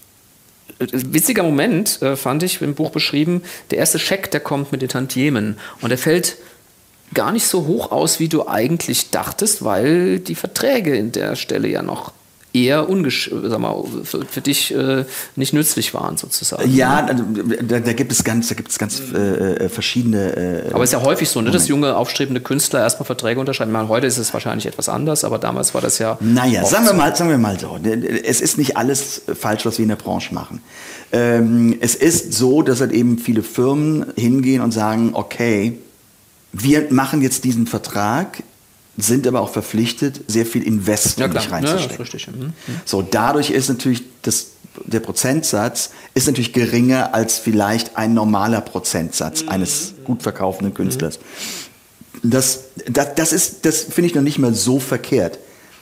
witziger Moment äh, fand ich im Buch beschrieben, der erste Scheck, der kommt mit den Tantiemen. Und der fällt gar nicht so hoch aus, wie du eigentlich dachtest, weil die Verträge in der Stelle ja noch eher ungesch sag mal, für, für dich äh, nicht nützlich waren sozusagen. Ja, also, da, da gibt es ganz, da gibt es ganz äh, verschiedene. Äh, aber es ist ja häufig so, ne, dass junge aufstrebende Künstler erstmal Verträge unterschreiben. Meine, heute ist es wahrscheinlich etwas anders, aber damals war das ja. Naja, sagen wir mal, sagen wir mal so. Es ist nicht alles falsch, was wir in der Branche machen. Ähm, es ist so, dass halt eben viele Firmen hingehen und sagen, okay, wir machen jetzt diesen Vertrag, sind aber auch verpflichtet, sehr viel Invest in dich reinzustecken. Ja, das ist richtig. Mhm. So, dadurch ist natürlich das, der Prozentsatz ist natürlich geringer als vielleicht ein normaler Prozentsatz mhm. eines gut verkaufenden Künstlers. Mhm. Das, das, das ist, das finde ich noch nicht mal so verkehrt.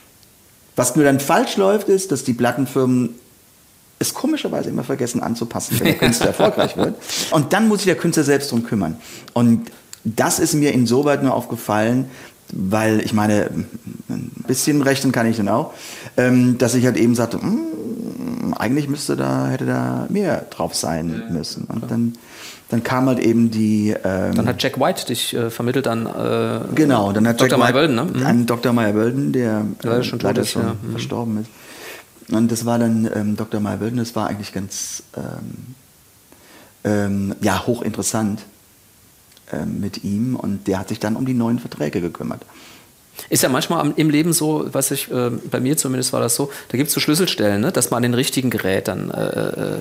Was nur dann falsch läuft, ist, dass die Plattenfirmen es komischerweise immer vergessen anzupassen, wenn der Künstler erfolgreich wird. Und dann muss sich der Künstler selbst drum kümmern. Und das ist mir insoweit nur aufgefallen, weil ich meine, ein bisschen rechnen kann ich dann auch, ähm, dass ich halt eben sagte, eigentlich müsste da, hätte da mehr drauf sein müssen. Und dann, dann kam halt eben die... Ähm, dann hat Jack White dich äh, vermittelt an äh, genau, dann hat Doktor Meyer-Bölden, ne? Mhm. An Doktor Meyer-Bölden, der leider äh, schon, leider ist, schon ja. verstorben ist. Und das war dann ähm, Doktor Meyer-Bölden, das war eigentlich ganz ähm, ähm, ja, hochinteressant mit ihm und der hat sich dann um die neuen Verträge gekümmert. Ist ja manchmal im Leben so, was ich, äh, bei mir zumindest war das so, da gibt es so Schlüsselstellen, ne, dass man an den richtigen Gerät dann, äh, äh,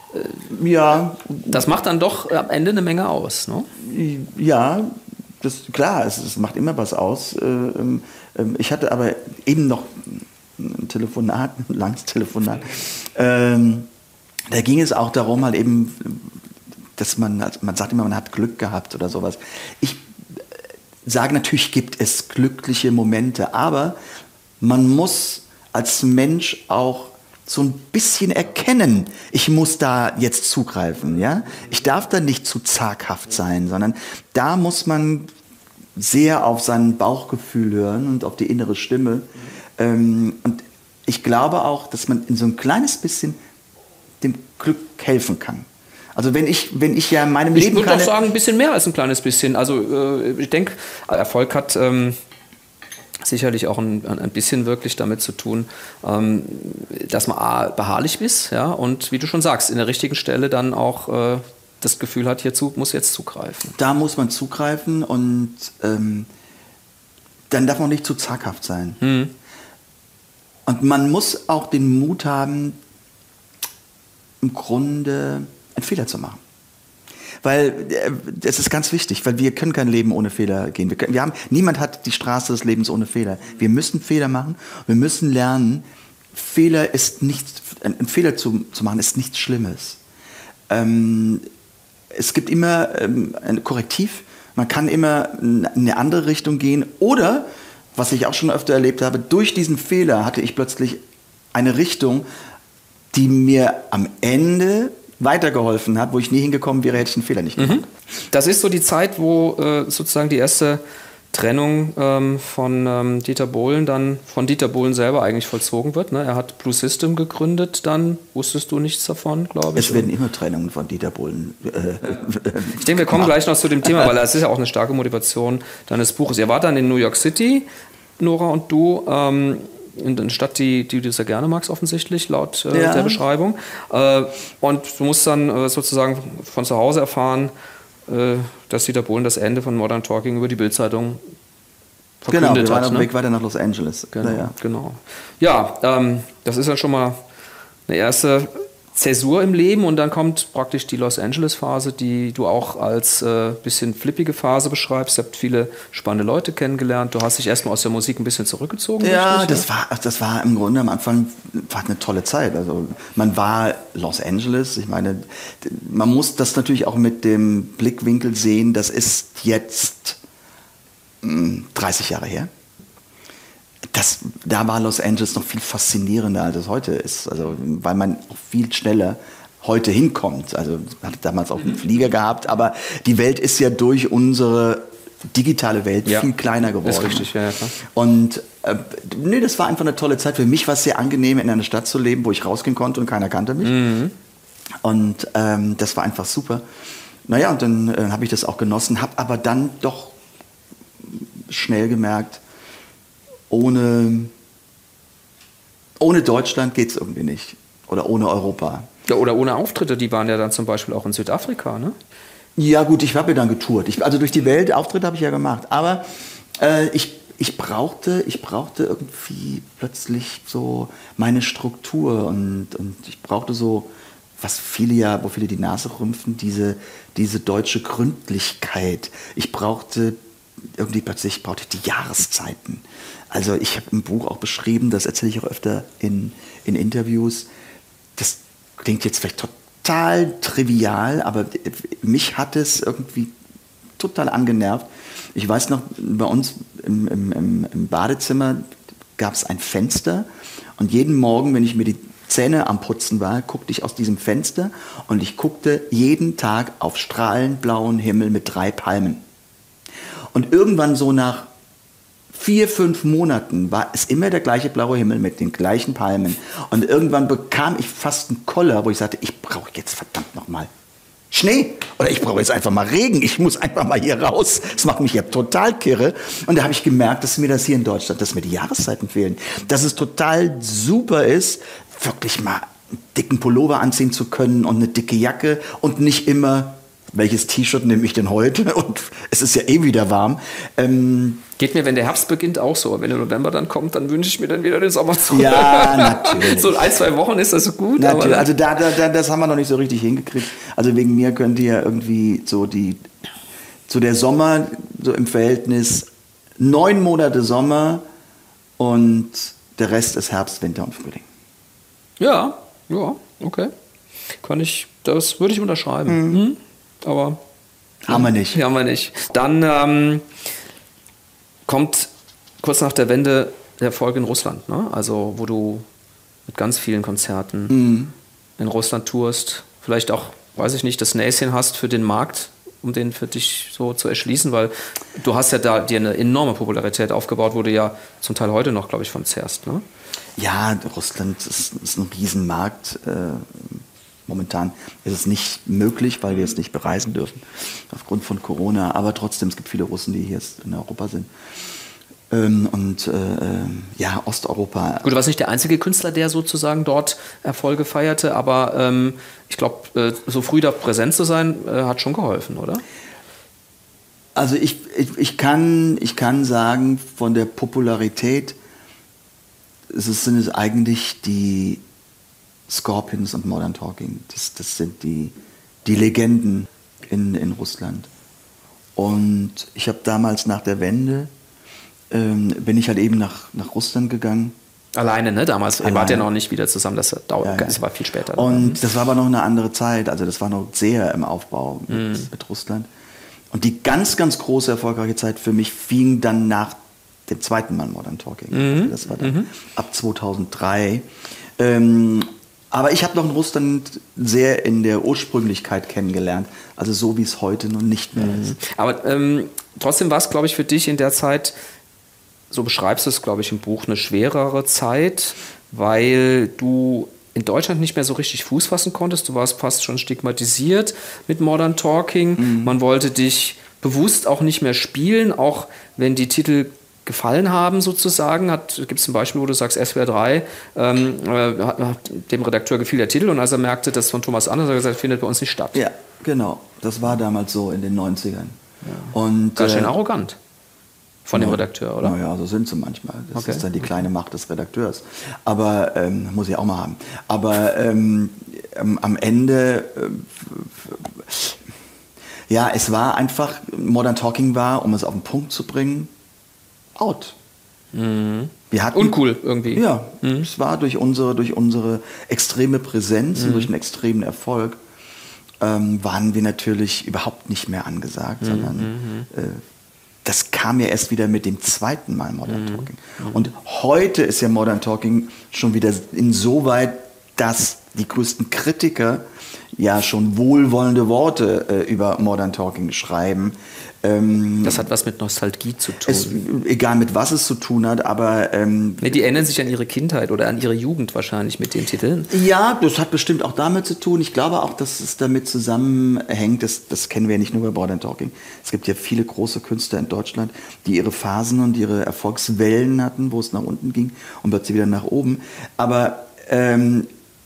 ja, das macht dann doch am Ende eine Menge aus, ne? Ja, das, klar, es, es macht immer was aus. Ähm, ähm, ich hatte aber eben noch ein Telefonat, ein langes Telefonat, ähm, da ging es auch darum, halt eben, dass man, man sagt immer, man hat Glück gehabt oder sowas. Ich sage, natürlich gibt es glückliche Momente, aber man muss als Mensch auch so ein bisschen erkennen, ich muss da jetzt zugreifen. Ja? Ich darf da nicht zu zaghaft sein, sondern da muss man sehr auf sein Bauchgefühl hören und auf die innere Stimme. Ähm, und ich glaube auch, dass man in so ein kleines bisschen dem Glück helfen kann. Also wenn ich, wenn ich ja in meinem ich Leben... Ich würde doch sagen, ein bisschen mehr als ein kleines bisschen. Also äh, ich denke, Erfolg hat, ähm, sicherlich auch ein, ein bisschen wirklich damit zu tun, ähm, dass man A, beharrlich ist, ja, und wie du schon sagst, in der richtigen Stelle dann auch äh, das Gefühl hat, hierzu muss jetzt zugreifen. Da muss man zugreifen und ähm, dann darf man nicht zu zaghaft sein. Hm. Und man muss auch den Mut haben, im Grunde einen Fehler zu machen. Weil äh, das ist ganz wichtig, weil wir können kein Leben ohne Fehler gehen. Wir können, wir haben, niemand hat die Straße des Lebens ohne Fehler. Wir müssen Fehler machen. Wir müssen lernen, Fehler ist nichts, ein Fehler zu, zu machen ist nichts Schlimmes. Ähm, es gibt immer ähm, ein Korrektiv. Man kann immer in eine andere Richtung gehen. Oder, was ich auch schon öfter erlebt habe, durch diesen Fehler hatte ich plötzlich eine Richtung, die mir am Ende weitergeholfen hat, wo ich nie hingekommen wäre, hätte ich einen Fehler nicht gemacht. Das ist so die Zeit, wo äh, sozusagen die erste Trennung ähm, von ähm, Dieter Bohlen dann von Dieter Bohlen selber eigentlich vollzogen wird. Ne? Er hat Blue System gegründet, dann wusstest du nichts davon, glaube ich. Es werden immer Trennungen von Dieter Bohlen. Äh, ich denke, wir kommen gleich noch zu dem Thema, weil das ist ja auch eine starke Motivation deines Buches. Ihr wart dann in New York City, Nora und du, ähm, in einer Stadt, die, die du sehr gerne magst, offensichtlich, laut äh, ja. der Beschreibung. Äh, und du musst dann äh, sozusagen von zu Hause erfahren, äh, dass Dieter Bohlen das Ende von Modern Talking über die Bild-Zeitung verkündet genau, wir waren hat. auf dem Ne? Weg weiter nach Los Angeles. Genau, ja, genau. Ja, ähm, das ist ja schon mal eine erste Zäsur im Leben und dann kommt praktisch die Los Angeles-Phase, die du auch als äh, bisschen flippige Phase beschreibst. Du hast viele spannende Leute kennengelernt. Du hast dich erstmal aus der Musik ein bisschen zurückgezogen. Ja, richtig, das, war, das war im Grunde am Anfang war eine tolle Zeit. Also man war Los Angeles. Ich meine, man muss das natürlich auch mit dem Blickwinkel sehen. Das ist jetzt mh, dreißig Jahre her. Das, da war Los Angeles noch viel faszinierender, als es heute ist. Also, weil man auch viel schneller heute hinkommt. Also man hat damals auch einen Flieger gehabt, aber die Welt ist ja durch unsere digitale Welt ja. viel kleiner geworden. Ist richtig, ja, klar. Und äh, nee, das war einfach eine tolle Zeit. Für mich war es sehr angenehm, in einer Stadt zu leben, wo ich rausgehen konnte und keiner kannte mich. Mhm. Und ähm, das war einfach super. Naja, und dann äh, habe ich das auch genossen, habe aber dann doch schnell gemerkt, Ohne, ohne Deutschland geht es irgendwie nicht. Oder ohne Europa. Ja, oder ohne Auftritte, die waren ja dann zum Beispiel auch in Südafrika, ne? Ja gut, ich habe ja dann getourt. Ich, also durch die Welt, Auftritte habe ich ja gemacht. Aber äh, ich, ich, brauchte, ich brauchte irgendwie plötzlich so meine Struktur. Und, und ich brauchte so, was viele ja, wo viele die Nase rümpfen, diese, diese deutsche Gründlichkeit. Ich brauchte irgendwie plötzlich, ich brauchte die Jahreszeiten. Also ich habe im Buch auch beschrieben, das erzähle ich auch öfter in, in Interviews, das klingt jetzt vielleicht total trivial, aber mich hat es irgendwie total angenervt. Ich weiß noch, bei uns im, im, im Badezimmer gab es ein Fenster und jeden Morgen, wenn ich mir die Zähne am Putzen war, guckte ich aus diesem Fenster und ich guckte jeden Tag auf strahlend blauen Himmel mit drei Palmen. Und irgendwann so nach vier, fünf Monaten war es immer der gleiche blaue Himmel mit den gleichen Palmen. Und irgendwann bekam ich fast einen Koller, wo ich sagte, ich brauche jetzt verdammt nochmal Schnee. Oder ich brauche jetzt einfach mal Regen. Ich muss einfach mal hier raus. Das macht mich ja total kirre. Und da habe ich gemerkt, dass mir das hier in Deutschland, dass mir die Jahreszeiten fehlen. Dass es total super ist, wirklich mal einen dicken Pullover anziehen zu können und eine dicke Jacke und nicht immer... Welches T-Shirt nehme ich denn heute? Und es ist ja eh wieder warm. Ähm Geht mir, wenn der Herbst beginnt, auch so. Wenn der November dann kommt, dann wünsche ich mir dann wieder den Sommer zurück. Ja, natürlich. So ein, zwei Wochen ist das so gut. Natürlich. Aber also da, da, da, das haben wir noch nicht so richtig hingekriegt. Also wegen mir könnte ja irgendwie so die, so der Sommer, so im Verhältnis neun Monate Sommer und der Rest ist Herbst, Winter und Frühling. Ja, ja, okay. Kann ich, das würde ich unterschreiben. Mhm. Mhm. Aber haben wir nicht. Haben wir nicht. Dann ähm, kommt kurz nach der Wende der Erfolg in Russland, ne? Also wo du mit ganz vielen Konzerten mhm. in Russland tourst, vielleicht auch, weiß ich nicht, das Näschen hast für den Markt, um den für dich so zu erschließen, weil du hast ja da dir eine enorme Popularität aufgebaut, wo du ja zum Teil heute noch, glaube ich, von zehrst, ne? Ja, Russland ist, ist ein Riesenmarkt. Äh, Momentan ist es nicht möglich, weil wir es nicht bereisen dürfen, aufgrund von Corona. Aber trotzdem, es gibt viele Russen, die hier in Europa sind. ähm, und äh, ja, Osteuropa. Gut, du warst nicht der einzige Künstler, der sozusagen dort Erfolge feierte, aber ähm, ich glaube, äh, so früh da präsent zu sein, äh, hat schon geholfen, oder? Also ich, ich, ich, kann, ich kann sagen, von der Popularität es sind es eigentlich die Scorpions und Modern Talking. Das, das sind die, die Legenden in, in Russland. Und ich habe damals nach der Wende, ähm, bin ich halt eben nach, nach Russland gegangen. Alleine, ne? Damals Alleine. wart ihr noch nicht wieder zusammen, das dauert, Ja, ja. das war viel später. Und Mhm. das war aber noch eine andere Zeit, also das war noch sehr im Aufbau mit, Mhm. mit Russland. Und die ganz, ganz große, erfolgreiche Zeit für mich fing dann nach dem zweiten Mal Modern Talking. Mhm. Also das war dann mhm. ab zweitausenddrei. Ähm, aber ich habe noch in Russland sehr in der Ursprünglichkeit kennengelernt, also so wie es heute noch nicht mehr mhm. ist. Aber ähm, trotzdem war es, glaube ich, für dich in der Zeit, so beschreibst du es, glaube ich, im Buch, eine schwerere Zeit, weil du in Deutschland nicht mehr so richtig Fuß fassen konntest. Du warst fast schon stigmatisiert mit Modern Talking. Mhm. Man wollte dich bewusst auch nicht mehr spielen, auch wenn die Titel gefallen haben sozusagen. Gibt es ein Beispiel, wo du sagst, S W R drei, ähm, äh, hat, dem Redakteur gefiel der Titel und als er merkte, das von Thomas Anders, hat er gesagt, findet bei uns nicht statt. Ja, genau. Das war damals so in den neunzigern. Ja. Und, Ganz schön äh, arrogant von dem Redakteur, oder? Naja, so sind sie manchmal. Das okay. ist dann die kleine Macht des Redakteurs. Aber, ähm, muss ich auch mal haben. Aber ähm, ähm, am Ende, äh, ja, es war einfach, Modern Talking war, um es auf den Punkt zu bringen, out. Mhm. Wir hatten, uncool irgendwie. Ja, mhm. es war durch unsere, durch unsere extreme Präsenz mhm. und durch einen extremen Erfolg, ähm, waren wir natürlich überhaupt nicht mehr angesagt, mhm. sondern äh, das kam ja erst wieder mit dem zweiten Mal Modern mhm. Talking. Und heute ist ja Modern Talking schon wieder insoweit, dass die größten Kritiker ja schon wohlwollende Worte äh, über Modern Talking schreiben. Ähm, das hat was mit Nostalgie zu tun. Es, egal mit was es zu tun hat, aber... Ähm, nee, die erinnern sich an ihre Kindheit oder an ihre Jugend wahrscheinlich mit den Titeln. Ja, das hat bestimmt auch damit zu tun. Ich glaube auch, dass es damit zusammenhängt, das, das kennen wir ja nicht nur bei Modern Talking. Es gibt ja viele große Künstler in Deutschland, die ihre Phasen und ihre Erfolgswellen hatten, wo es nach unten ging und plötzlich wieder nach oben. Aber ähm,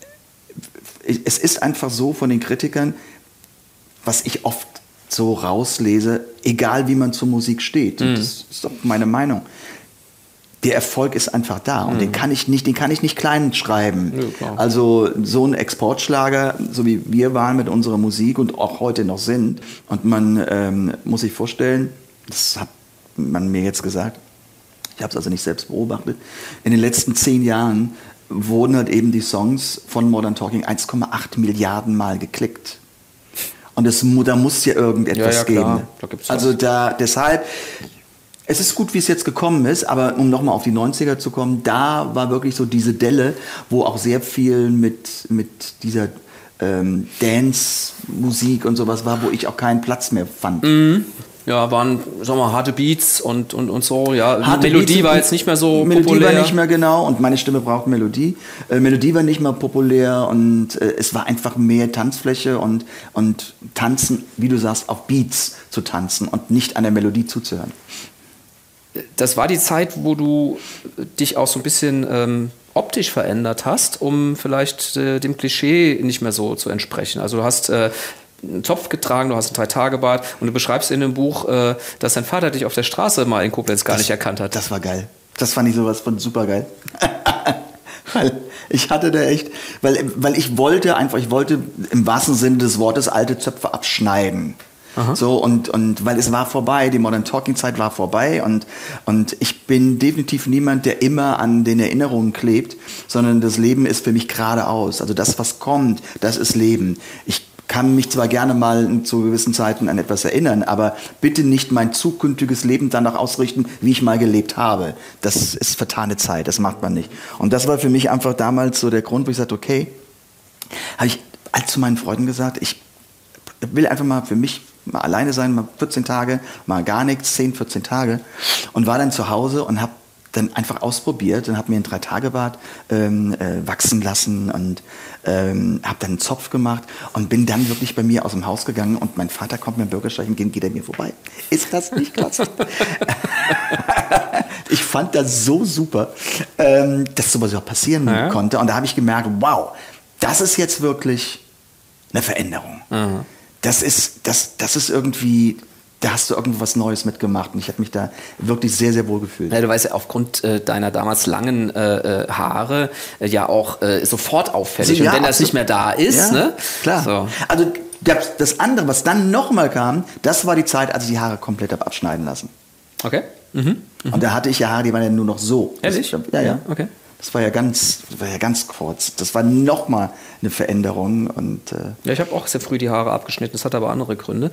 es ist einfach so von den Kritikern, was ich oft so rauslese, egal wie man zur Musik steht. Und mm. das ist doch meine Meinung. Der Erfolg ist einfach da und mm. den kann ich nicht, den kann ich nicht klein schreiben. Ja, also so ein Exportschlager, so wie wir waren mit unserer Musik und auch heute noch sind. Und man ähm, muss sich vorstellen, das hat man mir jetzt gesagt, ich habe es also nicht selbst beobachtet, in den letzten zehn Jahren wurden halt eben die Songs von Modern Talking eins Komma acht Milliarden Mal geklickt. Und das, da muss ja irgendetwas ja, ja, geben. Da also da, deshalb, es ist gut, wie es jetzt gekommen ist, aber um nochmal auf die neunziger zu kommen, da war wirklich so diese Delle, wo auch sehr viel mit, mit dieser ähm, Dance-Musik und sowas war, wo ich auch keinen Platz mehr fand. Mhm. Ja, waren, sagen wir mal, harte Beats und, und, und so. Ja, harte Melodie Beats war jetzt nicht mehr so Melodie populär. Melodie war nicht mehr, genau. Und meine Stimme braucht Melodie. Äh, Melodie war nicht mehr populär und äh, es war einfach mehr Tanzfläche und, und tanzen, wie du sagst, auf Beats zu tanzen und nicht an der Melodie zuzuhören. Das war die Zeit, wo du dich auch so ein bisschen ähm, optisch verändert hast, um vielleicht äh, dem Klischee nicht mehr so zu entsprechen. Also du hast... Äh, einen Zopf getragen, du hast ein Drei-Tage-Bart und du beschreibst in dem Buch, äh, dass dein Vater dich auf der Straße mal in Koblenz gar das, nicht erkannt hat. Das war geil. Das fand ich sowas von super geil. Weil ich hatte da echt, weil, weil ich wollte einfach, ich wollte im wahrsten Sinne des Wortes alte Zöpfe abschneiden. Aha. So, und, und weil es war vorbei, die Modern Talking Zeit war vorbei und, und ich bin definitiv niemand, der immer an den Erinnerungen klebt, sondern das Leben ist für mich geradeaus. Also das, was kommt, das ist Leben. Ich kann mich zwar gerne mal zu gewissen Zeiten an etwas erinnern, aber bitte nicht mein zukünftiges Leben danach ausrichten, wie ich mal gelebt habe. Das ist vertane Zeit, das macht man nicht. Und das war für mich einfach damals so der Grund, wo ich sagte, okay, habe ich all zu meinen Freunden gesagt, ich will einfach mal für mich mal alleine sein, mal vierzehn Tage, mal gar nichts, zehn, vierzehn Tage und war dann zu Hause und habe dann einfach ausprobiert und habe mir ein Drei-Tage-Bart ähm, äh, wachsen lassen und ähm, habe dann einen Zopf gemacht und bin dann wirklich bei mir aus dem Haus gegangen und mein Vater kommt mir im Bürgersteig entgegen, geht er mir vorbei. Ist das nicht klasse? Ich fand das so super, ähm, dass sowas auch passieren ja. konnte. Und da habe ich gemerkt, wow, das ist jetzt wirklich eine Veränderung. Mhm. Das ist, das, das ist irgendwie... Da hast du irgendwas Neues mitgemacht und ich habe mich da wirklich sehr, sehr wohl gefühlt. Ja, du weißt ja, aufgrund äh, deiner damals langen äh, Haare äh, ja auch äh, sofort auffällig. Ja, und wenn das nicht mehr da ist, ja, ne? Klar. So. Also das, das andere, was dann nochmal kam, das war die Zeit, als ich die Haare komplett habe abschneiden lassen. Okay. Mhm. Mhm. Und da hatte ich ja Haare, die waren ja nur noch so. Ehrlich? Das, ja, ja. Okay. Das war ja ganz, war ja ganz kurz. Das war nochmal eine Veränderung. Und, äh ja, ich habe auch sehr früh die Haare abgeschnitten. Das hat aber andere Gründe.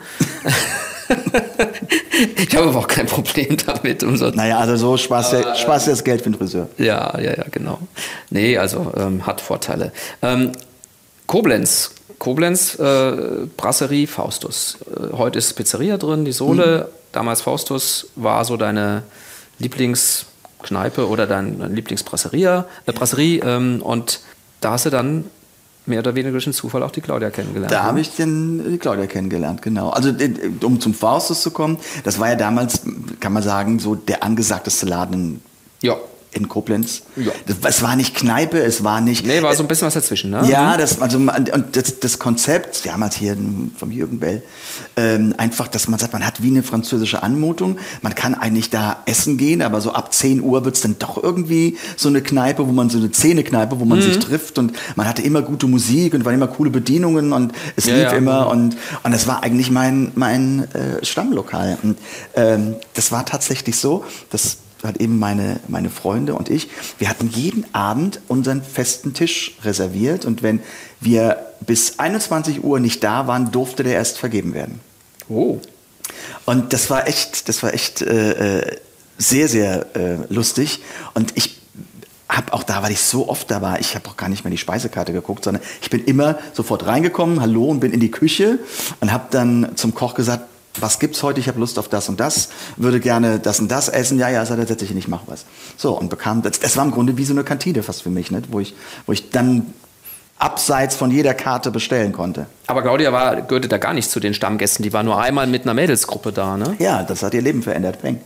Ich habe aber auch kein Problem damit. Um so naja, also so Spaß ja, Spaß ja das Geld für den Friseur. Ja, ja, ja, genau. Nee, also ähm, hat Vorteile. Ähm, Koblenz. Koblenz, äh, Brasserie Faustus. Äh, heute ist Pizzeria drin, die Sohle. Mhm. Damals Faustus war so deine Lieblingskneipe oder deine Lieblingsbrasserie. Äh, Brasserie, ähm, und da hast du dann mehr oder weniger durch den Zufall auch die Claudia kennengelernt. Da habe ich dann die Claudia kennengelernt, genau. Also um zum Faustus zu kommen, das war ja damals, kann man sagen, so der angesagteste Laden ja. in Koblenz. Ja. Es war nicht Kneipe, es war nicht... Nee, war so ein bisschen was dazwischen, ne? Ja, das, also, und das, das Konzept, damals hier vom Jürgen Bell, ähm, einfach, dass man sagt, man hat wie eine französische Anmutung, man kann eigentlich da essen gehen, aber so ab zehn Uhr wird es dann doch irgendwie so eine Kneipe, wo man so eine Zähnekneipe, wo man mhm. sich trifft und man hatte immer gute Musik und waren immer coole Bedienungen und es ja, lief ja. immer und, und das war eigentlich mein, mein äh, Stammlokal. Und ähm, das war tatsächlich so, dass hat eben meine, meine Freunde und ich, wir hatten jeden Abend unseren festen Tisch reserviert und wenn wir bis einundzwanzig Uhr nicht da waren, durfte der erst vergeben werden. Oh. Und das war echt, das war echt äh, sehr, sehr äh, lustig und ich habe auch da, weil ich so oft da war, ich habe auch gar nicht mehr die Speisekarte geguckt, sondern ich bin immer sofort reingekommen, hallo, und bin in die Küche und habe dann zum Koch gesagt, was gibt's heute? Ich habe Lust auf das und das, würde gerne das und das essen. Ja, ja, sagt er, setze ich nicht, mach was. So, und bekam, das, das war im Grunde wie so eine Kantine fast für mich, nicht? Wo ich, wo ich dann abseits von jeder Karte bestellen konnte. Aber Claudia war, gehörte da gar nicht zu den Stammgästen, die war nur einmal mit einer Mädelsgruppe da, ne? Ja, das hat ihr Leben verändert, Peng.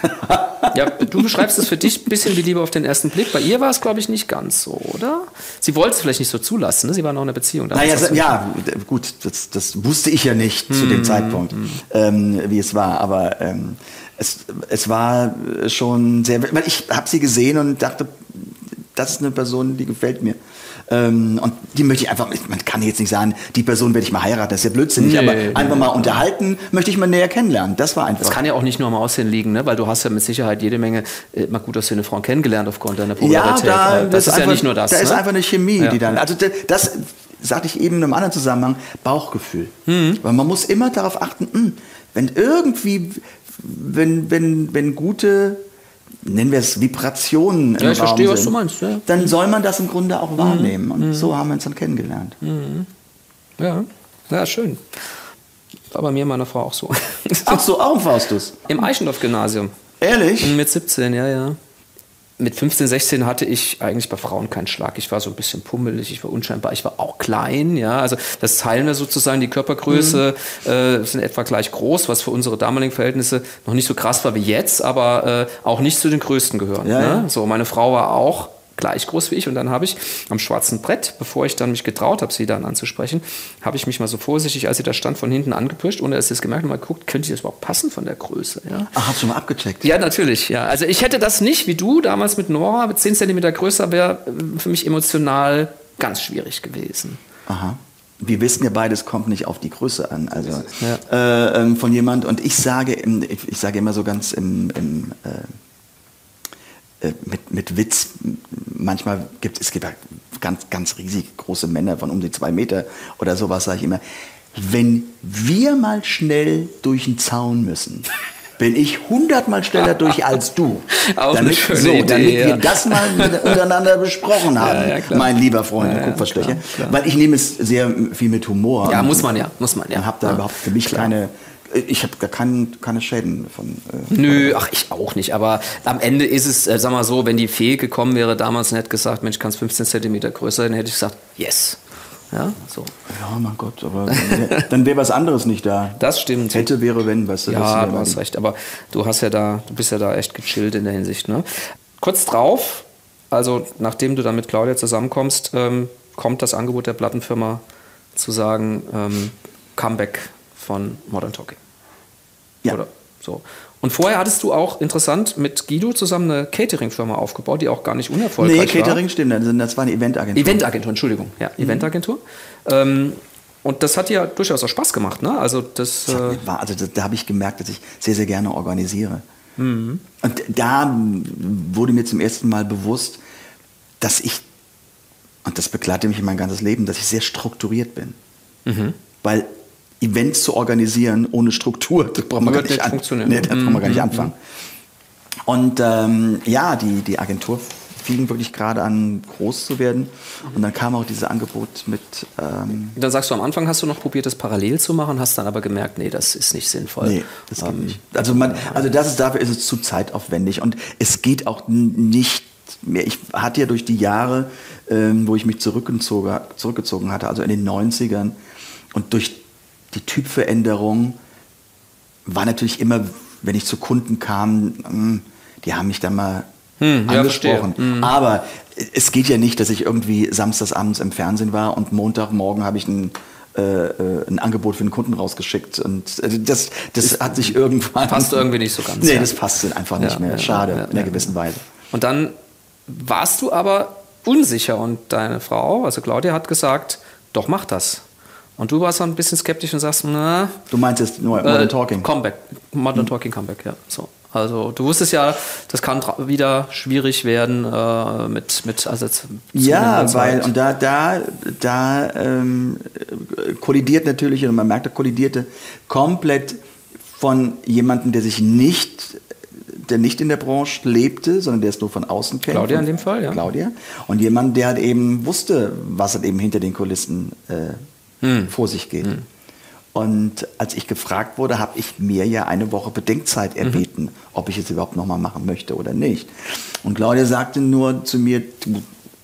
Ja, du beschreibst es für dich ein bisschen wie Liebe auf den ersten Blick. Bei ihr war es, glaube ich, nicht ganz so, oder? Sie wollte es vielleicht nicht so zulassen, ne? Sie war noch in einer Beziehung. Naja, so ja, gut, das, das wusste ich ja nicht hm, zu dem Zeitpunkt, hm. ähm, wie es war. Aber ähm, es, es war schon sehr... Weil ich habe sie gesehen und dachte, das ist eine Person, die gefällt mir. Ähm, und die möchte ich einfach, man kann jetzt nicht sagen, die Person werde ich mal heiraten, das ist ja blödsinnig, nee, aber nee, einfach mal unterhalten, möchte ich mal näher kennenlernen. Das war einfach. Das kann ja auch nicht nur am Aussehen liegen, ne? Weil du hast ja mit Sicherheit jede Menge äh, mal gut aussehende Frauen kennengelernt aufgrund deiner Popularität. Ja, da, das, das ist einfach, ja nicht nur das. Da ne? ist einfach eine Chemie, ja. die dann, also das sagte ich eben in einem anderen Zusammenhang, Bauchgefühl. Mhm. Weil man muss immer darauf achten, mh, wenn irgendwie, wenn, wenn, wenn gute... nennen wir es Vibrationen im ja, ich Raum verstehe, sind, was du meinst. Ja. Dann soll man das im Grunde auch wahrnehmen. Mhm. Und mhm. so haben wir uns dann kennengelernt. Mhm. Ja, ja, schön. War bei mir und meiner Frau auch so. Ach so, auch im Faustus? Im Eichendorff-Gymnasium. Ehrlich? Mit siebzehn, ja, ja. Mit fünfzehn, sechzehn hatte ich eigentlich bei Frauen keinen Schlag. Ich war so ein bisschen pummelig, ich war unscheinbar, ich war auch klein, ja. Also das teilen wir sozusagen, die Körpergröße mhm. äh, sind etwa gleich groß, was für unsere damaligen Verhältnisse noch nicht so krass war wie jetzt, aber äh, auch nicht zu den Größten gehören. Ja, ne? ja. So, meine Frau war auch gleich groß wie ich und dann habe ich am schwarzen Brett, bevor ich dann mich getraut habe, sie dann anzusprechen, habe ich mich mal so vorsichtig, als sie da stand, von hinten angepirscht, ohne dass sie es gemerkt hat, mal geguckt, könnte ich das überhaupt passen von der Größe? Ja? Ach, hast du mal abgecheckt? Ja, natürlich. Ja. Also ich hätte das nicht, wie du damals mit Nora, mit zehn Zentimeter größer, wäre für mich emotional ganz schwierig gewesen. Aha. Wir wissen ja beides, kommt nicht auf die Größe an, also ja. äh, ähm, von jemand, und ich sage, ich, ich sage immer so ganz im, im äh, Mit, mit Witz, manchmal gibt es gibt ja ganz, ganz riesig große Männer von um die zwei Meter oder sowas, sage ich immer, wenn wir mal schnell durch den Zaun müssen, bin ich hundertmal schneller durch als du. Auch damit, eine schöne so, Idee, damit ja. wir das mal untereinander besprochen haben, ja, ja, mein lieber Freund, ja, ja, Kupferstecher. klar, klar. Weil ich nehme es sehr viel mit Humor. Ja, und, muss man ja, muss man ja. Und habe da ja. überhaupt für mich klar. keine Ich habe gar kein, keine Schäden von. Äh, Nö, ach, ich auch nicht. Aber am Ende ist es, äh, sag mal so, wenn die Fee gekommen wäre damals und hätte gesagt, Mensch, kannst fünfzehn Zentimeter größer, dann hätte ich gesagt, yes. Ja, so. Ja, mein Gott, aber dann wäre was anderes nicht da. Das stimmt. Hätte, wäre, wenn, weißt du. Ja, du hast recht. Aber du hast ja da, du bist ja da echt gechillt in der Hinsicht. Ne? Kurz drauf, also nachdem du dann mit Claudia zusammenkommst, ähm, kommt das Angebot der Plattenfirma zu sagen, ähm, Comeback von Modern Talking. Ja. Oder so. Und vorher hattest du auch, interessant, mit Guido zusammen eine Catering-Firma aufgebaut, die auch gar nicht unerfolgreich war. Nee, Catering war. Stimmt, das war eine Eventagentur. Eventagentur, Entschuldigung. Ja, mhm. Eventagentur. Ähm, und das hat dir ja durchaus auch Spaß gemacht, ne? Also, das, das äh war, also da, da habe ich gemerkt, dass ich sehr, sehr gerne organisiere. Mhm. Und da wurde mir zum ersten Mal bewusst, dass ich, und das begleitet mich mein ganzes Leben, dass ich sehr strukturiert bin. Mhm. Weil Events zu organisieren ohne Struktur, das braucht man gar nicht, an. Nee, das mm, braucht man gar nicht mm, anfangen. Und ähm, ja, die, die Agentur fing wirklich gerade an, groß zu werden. Und dann kam auch dieses Angebot mit... Ähm dann sagst du, am Anfang hast du noch probiert, das parallel zu machen, hast dann aber gemerkt, nee, das ist nicht sinnvoll. Nee, das geht ähm, nicht. Also, man, also das ist, dafür ist es zu zeitaufwendig. Und es geht auch nicht mehr. Ich hatte ja durch die Jahre, ähm, wo ich mich zurückgezogen, zurückgezogen hatte, also in den neunzigern, und durch die Typveränderung war natürlich immer, wenn ich zu Kunden kam, die haben mich dann mal hm, angesprochen. Ja, hm. Aber es geht ja nicht, dass ich irgendwie samstagsabends im Fernsehen war und Montagmorgen habe ich ein, äh, ein Angebot für einen Kunden rausgeschickt. Und das, das hat sich irgendwann... Passt irgendwie nicht so ganz. Nee, ja. das passt einfach nicht ja, mehr. Schade, ja, ja, in einer gewissen Weise. Und dann warst du aber unsicher und deine Frau, also Claudia, hat gesagt, doch, mach das. Und du warst dann ein bisschen skeptisch und sagst, na... Du meinst jetzt nur Modern äh, Talking? Comeback. Modern hm. Talking Comeback, ja. So. Also du wusstest ja, das kann wieder schwierig werden äh, mit... mit also ja, weil, und da, da, da ähm, kollidiert natürlich, und man merkt, da kollidierte komplett von jemandem, der sich nicht... der nicht in der Branche lebte, sondern der es nur von außen kennt. Claudia in dem Fall, ja. Claudia. Und jemand, der halt eben wusste, was halt eben hinter den Kulissen äh, hm. vor sich geht. Hm. Und als ich gefragt wurde, habe ich mir ja eine Woche Bedenkzeit erbeten, mhm. ob ich es überhaupt nochmal machen möchte oder nicht. Und Claudia sagte nur zu mir, du,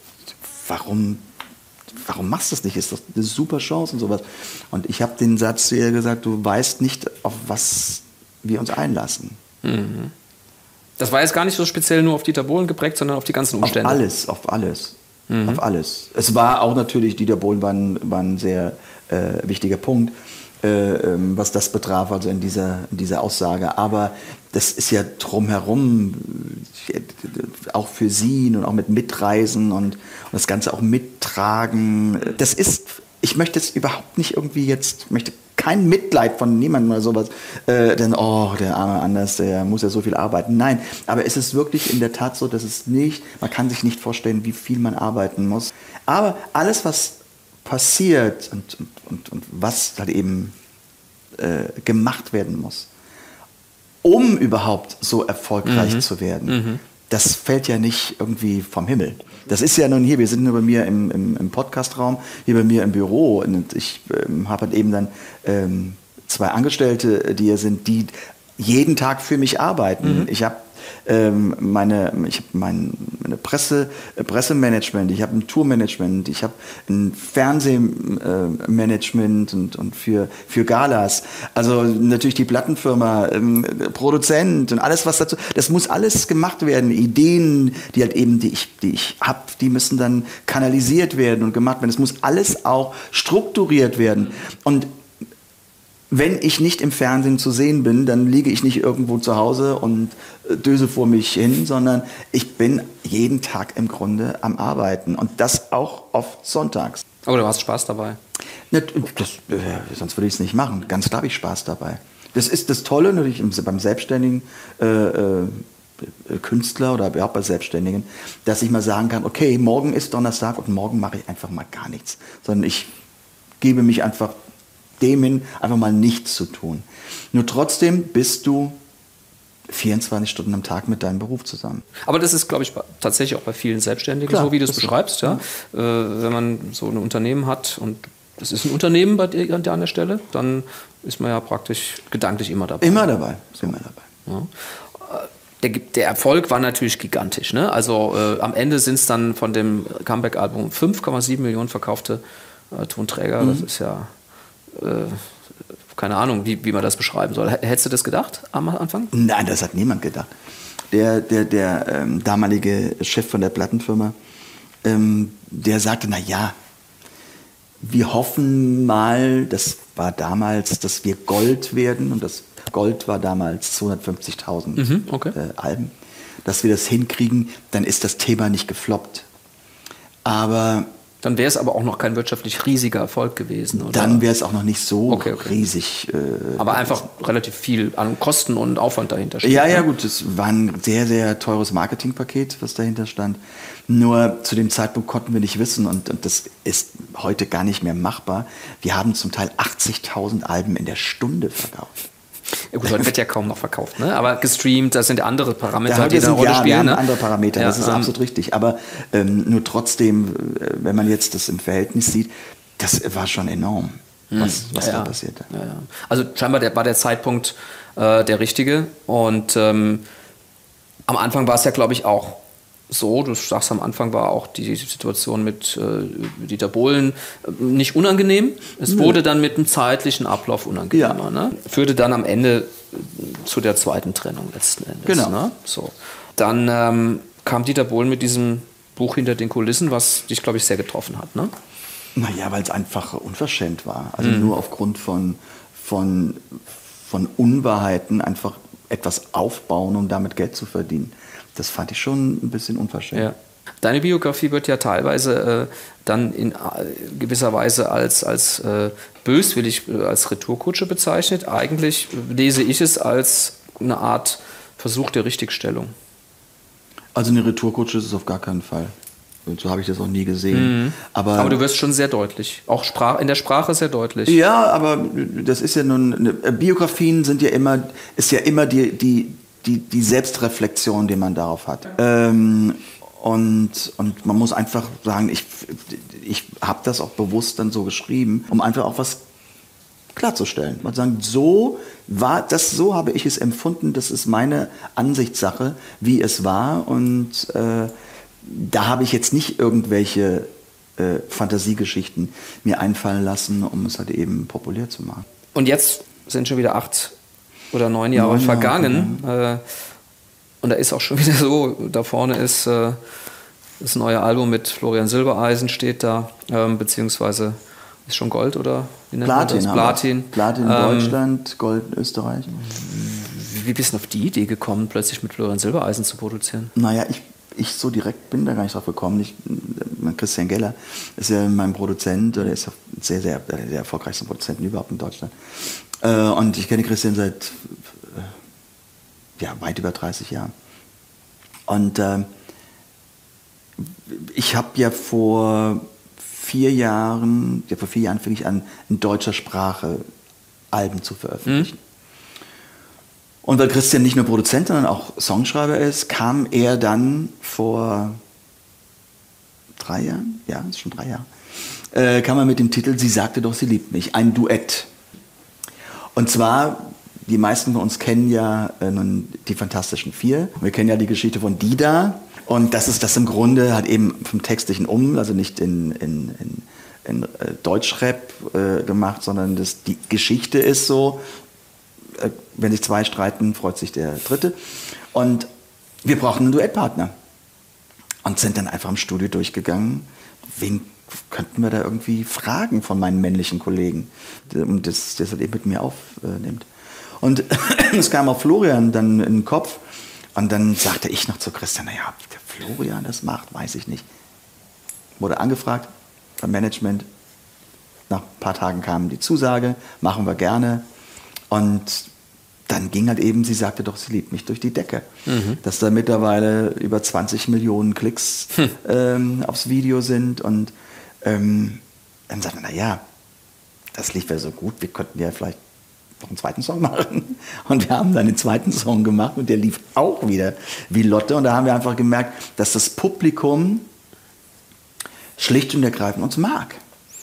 warum, warum machst du das nicht? Ist doch eine super Chance und sowas. Und ich habe den Satz zu ihr gesagt, du weißt nicht, auf was wir uns einlassen. Mhm. Das war jetzt gar nicht so speziell nur auf Dieter Bohlen geprägt, sondern auf die ganzen Umstände. Auf alles, auf alles. Mhm. Auf alles. Es war auch natürlich, Dieter Bohlen war ein, war ein sehr äh, wichtiger Punkt, äh, ähm, was das betraf, also in dieser, in dieser Aussage. Aber das ist ja drumherum, auch für sie und auch mit Mitreisen und, und das Ganze auch mittragen. Das ist, ich möchte es überhaupt nicht irgendwie jetzt, möchte kein Mitleid von niemandem oder sowas, äh, denn, oh, der arme Anders, der muss ja so viel arbeiten. Nein, aber es ist wirklich in der Tat so, dass es nicht, man kann sich nicht vorstellen, wie viel man arbeiten muss. Aber alles, was passiert und, und, und, und was halt eben äh, gemacht werden muss, um überhaupt so erfolgreich mhm. zu werden, mhm. das fällt ja nicht irgendwie vom Himmel. Das ist ja nun hier, wir sind nur bei mir im, im, im Podcast-Raum, hier bei mir im Büro. Und ich ähm, habe halt eben dann ähm, zwei Angestellte, die hier sind, die jeden Tag für mich arbeiten. Mhm. Ich habe ähm, meine, ich hab mein, meine Presse, äh, Pressemanagement, ich habe ein Tourmanagement, ich habe ein Fernsehmanagement äh, und, und für, für Galas. Also natürlich die Plattenfirma, ähm, Produzent und alles, was dazu, das muss alles gemacht werden. Ideen, die halt eben, die ich, die ich habe, die müssen dann kanalisiert werden und gemacht werden. Es muss alles auch strukturiert werden. Und wenn ich nicht im Fernsehen zu sehen bin, dann liege ich nicht irgendwo zu Hause und döse vor mich hin, sondern ich bin jeden Tag im Grunde am Arbeiten und das auch oft sonntags. Aber du hast Spaß dabei? Das, das, sonst würde ich es nicht machen. Ganz klar habe ich Spaß dabei. Das ist das Tolle natürlich beim selbstständigen äh, äh, Künstler oder auch bei Selbstständigen, dass ich mal sagen kann, okay, morgen ist Donnerstag und morgen mache ich einfach mal gar nichts, sondern ich gebe mich einfach dem hin, einfach mal nichts zu tun. Nur trotzdem bist du vierundzwanzig Stunden am Tag mit deinem Beruf zusammen. Aber das ist, glaube ich, tatsächlich auch bei vielen Selbstständigen Klar, so, wie du es beschreibst. Ja? Ja. Äh, wenn man so ein Unternehmen hat und das ist ein Unternehmen bei dir an der Stelle, dann ist man ja praktisch gedanklich immer dabei. Immer dabei, so. immer dabei. Ja. Der, der Erfolg war natürlich gigantisch. Ne? Also äh, am Ende sind es dann von dem Comeback-Album fünf Komma sieben Millionen verkaufte äh, Tonträger. Mhm. Das ist ja, äh, keine Ahnung, wie, wie man das beschreiben soll. H- hättest du das gedacht am Anfang? Nein, das hat niemand gedacht. Der, der, der ähm, damalige Chef von der Plattenfirma, ähm, der sagte, na ja, wir hoffen mal, das war damals, dass wir Gold werden, und das Gold war damals zweihundertfünfzigtausend mhm, okay. äh, Alben, dass wir das hinkriegen, dann ist das Thema nicht gefloppt. Aber dann wäre es aber auch noch kein wirtschaftlich riesiger Erfolg gewesen, oder? Dann wäre es auch noch nicht so okay, okay. riesig. Äh, aber einfach relativ viel an Kosten und Aufwand dahinter steht. Ja, ja, gut, es war ein sehr, sehr teures Marketingpaket, was dahinter stand. Nur zu dem Zeitpunkt konnten wir nicht wissen, und, und das ist heute gar nicht mehr machbar. Wir haben zum Teil achtzigtausend Alben in der Stunde verkauft. Ja gut, heute wird ja kaum noch verkauft, ne? Aber gestreamt, das sind andere Parameter, ja, die da eine Rolle ja, spielen. Wir haben ne? andere Parameter, ja, das ist ähm, absolut richtig. Aber ähm, nur trotzdem, wenn man jetzt das im Verhältnis sieht, das war schon enorm, was, was ja, da ja. passierte. Ja, ja. Also scheinbar der, war der Zeitpunkt äh, der richtige. Und ähm, am Anfang war es ja, glaube ich, auch so, du sagst, am Anfang war auch die Situation mit äh, Dieter Bohlen äh, nicht unangenehm. Es Nö. wurde dann mit einem zeitlichen Ablauf unangenehmer. Ja. Ne? Führte dann am Ende zu der zweiten Trennung letzten Endes. Genau. Ne? So. Dann ähm, kam Dieter Bohlen mit diesem Buch Hinter den Kulissen, was dich, glaube ich, sehr getroffen hat. Ne? Naja, weil es einfach unverschämt war. Also Mhm. nur aufgrund von, von, von Unwahrheiten einfach etwas aufbauen, um damit Geld zu verdienen. Das fand ich schon ein bisschen unverschämt. Ja. Deine Biografie wird ja teilweise äh, dann in äh, gewisser Weise als, als äh, böswillig, äh, als Retourkutsche bezeichnet. Eigentlich lese ich es als eine Art Versuch der Richtigstellung. Also eine Retourkutsche ist es auf gar keinen Fall. So habe ich das auch nie gesehen. Mhm. Aber, Aber du wirst schon sehr deutlich. Auch Sprach, in der Sprache sehr deutlich. ja, aber das ist ja nun, eine, Biografien sind ja immer, ist ja immer die, die, die, die Selbstreflexion, die man darauf hat. Ähm, und, und man muss einfach sagen, ich, ich habe das auch bewusst dann so geschrieben, um einfach auch was klarzustellen. Und sagen, so war das, so habe ich es empfunden, das ist meine Ansichtssache, wie es war. Und äh, da habe ich jetzt nicht irgendwelche äh, Fantasiegeschichten mir einfallen lassen, um es halt eben populär zu machen. Und jetzt sind schon wieder acht oder neun Jahre Neun Jahre vergangen. Äh, und da ist auch schon wieder so, da vorne ist äh, das neue Album mit Florian Silbereisen steht da, ähm, beziehungsweise ist schon Gold oder wie nennt Platin. man das? Platin. Platin in Ähm, Deutschland, Gold in Österreich. Wie bist du auf die Idee gekommen, plötzlich mit Florian Silbereisen zu produzieren? Naja, ich, ich so direkt bin da gar nicht drauf gekommen. Ich, Christian Geller ist ja mein Produzent, oder ist sehr, sehr, der erfolgreichste Produzenten überhaupt in Deutschland. Äh, und ich kenne Christian seit äh, ja, weit über dreißig Jahren. Und äh, ich habe ja vor vier Jahren, ja vor vier Jahren fing ich an, in deutscher Sprache Alben zu veröffentlichen. Mhm. Und weil Christian nicht nur Produzent, sondern auch Songschreiber ist, kam er dann vor drei Jahren, ja, das ist schon drei Jahre, äh, kam er mit dem Titel Sie sagte doch, sie liebt mich, ein Duett. Und zwar, die meisten von uns kennen ja äh, nun die Fantastischen Vier. Wir kennen ja die Geschichte von Dida. Und das ist das im Grunde halt eben vom Textlichen um, also nicht in, in, in, in äh, Deutschrap äh, gemacht, sondern das, die Geschichte ist so, äh, wenn sich zwei streiten, freut sich der Dritte. Und wir brauchen einen Duettpartner. Und sind dann einfach im Studio durchgegangen, wen könnten wir da irgendwie fragen von meinen männlichen Kollegen, und das, das halt eben mit mir aufnimmt. Und es kam auch Florian dann in den Kopf. Und dann sagte ich noch zu Christian, naja, ob der Florian das macht, weiß ich nicht. Wurde angefragt beim Management. Nach ein paar Tagen kam die Zusage, machen wir gerne. Und dann ging halt eben, sie sagte doch, sie liebt mich, durch die Decke. Mhm. Dass da mittlerweile über zwanzig Millionen Klicks hm. ähm, aufs Video sind. Und ähm, dann sagte man, naja, das lief ja so gut, wir könnten ja vielleicht noch einen zweiten Song machen. Und wir haben dann den zweiten Song gemacht und der lief auch wieder wie Lotte. Und da haben wir einfach gemerkt, dass das Publikum schlicht und ergreifend uns mag.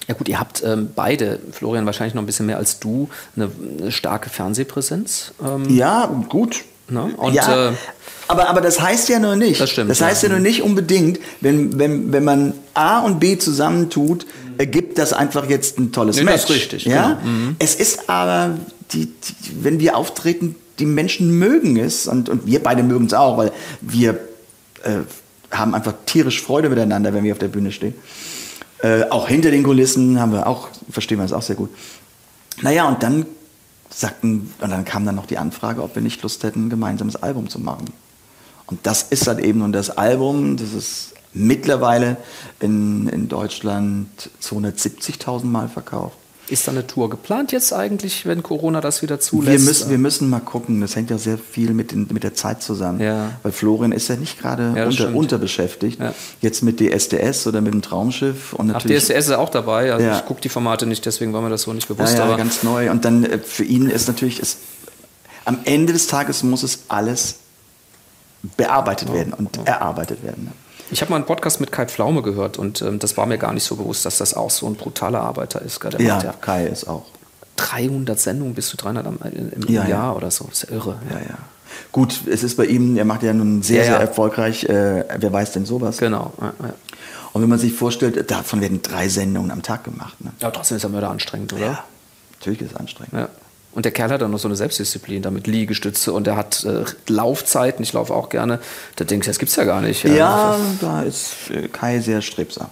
Ja gut, ihr habt ähm, beide, Florian wahrscheinlich noch ein bisschen mehr als du, eine, eine starke Fernsehpräsenz. Ähm, ja, gut. Ne? Und, ja, äh, aber, aber das heißt ja nur nicht. Das stimmt. Das heißt ja, ja nur nicht unbedingt, wenn, wenn, wenn man A und B zusammentut, ergibt das einfach jetzt ein tolles nee, Match. Das ist richtig. Ja? Genau. Mhm. Es ist aber, die, die, wenn wir auftreten, die Menschen mögen es und, und wir beide mögen es auch, weil wir äh, haben einfach tierisch Freude miteinander, wenn wir auf der Bühne stehen. Äh, auch hinter den Kulissen haben wir auch, verstehen wir das auch sehr gut. Naja, und dann sagten, und dann kam dann noch die Anfrage, ob wir nicht Lust hätten, ein gemeinsames Album zu machen. Und das ist dann eben nun das Album, das ist mittlerweile in, in Deutschland zweihundertsiebzigtausend Mal verkauft. Ist da eine Tour geplant jetzt eigentlich, wenn Corona das wieder zulässt? Wir müssen, wir müssen mal gucken, das hängt ja sehr viel mit, den, mit der Zeit zusammen. Ja. Weil Florian ist ja nicht gerade ja, unter, unterbeschäftigt. Ja. Jetzt mit D S D S oder mit dem Traumschiff. Und Ach, D S D S ist auch dabei. Also ja. Ich gucke die Formate nicht, deswegen war mir das so nicht bewusst. Ja, ja, aber ganz neu. Und dann äh, für ihn ist natürlich, ist, am Ende des Tages muss es alles bearbeitet oh, werden und oh. erarbeitet werden. Ne? Ich habe mal einen Podcast mit Kai Pflaume gehört und ähm, das war mir gar nicht so bewusst, dass das auch so ein brutaler Arbeiter ist. Der ja, macht ja Kai ist auch. dreihundert Sendungen bis zu dreihundert im ja, Jahr ja. oder so. Das ist ja irre. Ja, ja. Gut, es ist bei ihm, er macht ja nun sehr, ja, sehr ja. erfolgreich, äh, wer weiß denn sowas? Genau. Ja, ja. Und wenn man sich vorstellt, davon werden drei Sendungen am Tag gemacht. Ne? Ja, trotzdem ist er mörder anstrengend, oder? Ja, natürlich ist es anstrengend. Ja. Und der Kerl hat dann noch so eine Selbstdisziplin, damit Liegestütze und er hat äh, Laufzeiten, ich laufe auch gerne. Da denke ich, das gibt's ja gar nicht. Ja, ja da ist Kai sehr strebsam.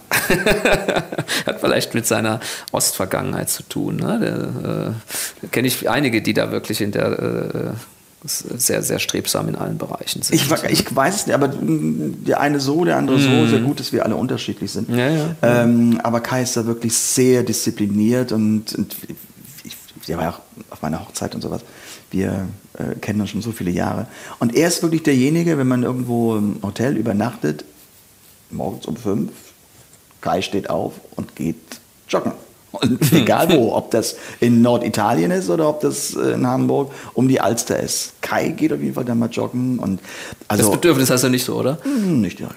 Hat vielleicht mit seiner Ostvergangenheit zu tun. Ne? Da äh, kenne ich einige, die da wirklich in der äh, sehr, sehr strebsam in allen Bereichen sind. Ich, ich weiß es nicht, aber der eine so, der andere so, sehr gut, dass wir alle unterschiedlich sind. Ja, ja. Ähm, aber Kai ist da wirklich sehr diszipliniert und, und der war ja auch auf meiner Hochzeit und sowas. Wir äh, kennen uns schon so viele Jahre. Und er ist wirklich derjenige, wenn man irgendwo im Hotel übernachtet, morgens um fünf, Kai steht auf und geht joggen. Und egal wo, ob das in Norditalien ist oder ob das in Hamburg um die Alster ist. Kai geht auf jeden Fall dann mal joggen. Und also, das Bedürfnis hast du nicht so, oder? Nicht direkt.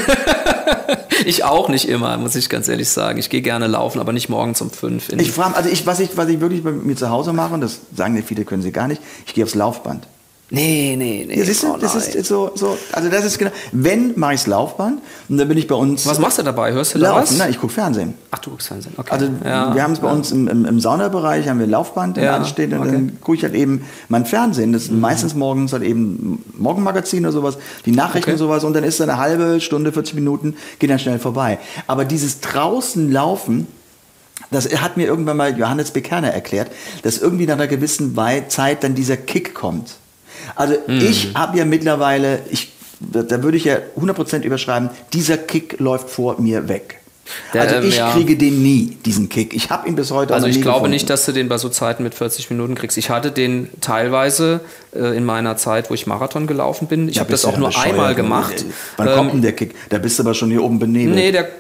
Ich auch nicht immer, muss ich ganz ehrlich sagen. Ich gehe gerne laufen, aber nicht morgens um fünf. Ich frage, also ich, was ich, was ich wirklich bei mir zu Hause mache, und das sagen ja viele, können sie gar nicht, ich gehe aufs Laufband. Nee, nee, nee. Ja, siehst du, das ist so, so, also das ist genau, wenn, mache ich das Laufband und dann bin ich bei uns. Was machst du dabei? Hörst du laufen? da was? Nein, ich gucke Fernsehen. Ach, du guckst Fernsehen, okay. Also ja, wir haben es bei ja. uns im, im, im Saunabereich, haben wir Laufband, ja, alles steht und okay. dann gucke ich halt eben mein Fernsehen. Das ist mhm. meistens morgens halt eben Morgenmagazin oder sowas, die Nachrichten okay. und sowas und dann ist dann eine halbe Stunde, vierzig Minuten, geht dann schnell vorbei. Aber dieses draußen Laufen, das hat mir irgendwann mal Johannes Bekerner erklärt, dass irgendwie nach einer gewissen Zeit dann dieser Kick kommt. Also mm. ich habe ja mittlerweile, ich, da würde ich ja hundert Prozent überschreiben, dieser Kick läuft vor mir weg. Der, also ich ja. kriege den nie, diesen Kick. Ich habe ihn bis heute Also auch noch ich nie glaube gefunden. nicht, dass du den bei so Zeiten mit vierzig Minuten kriegst. Ich hatte den teilweise äh, in meiner Zeit, wo ich Marathon gelaufen bin. Ich ja, habe das auch nur bescheuert. einmal gemacht. Wann ähm, kommt denn der Kick? Da bist du aber schon hier oben benebelt. Nee, der,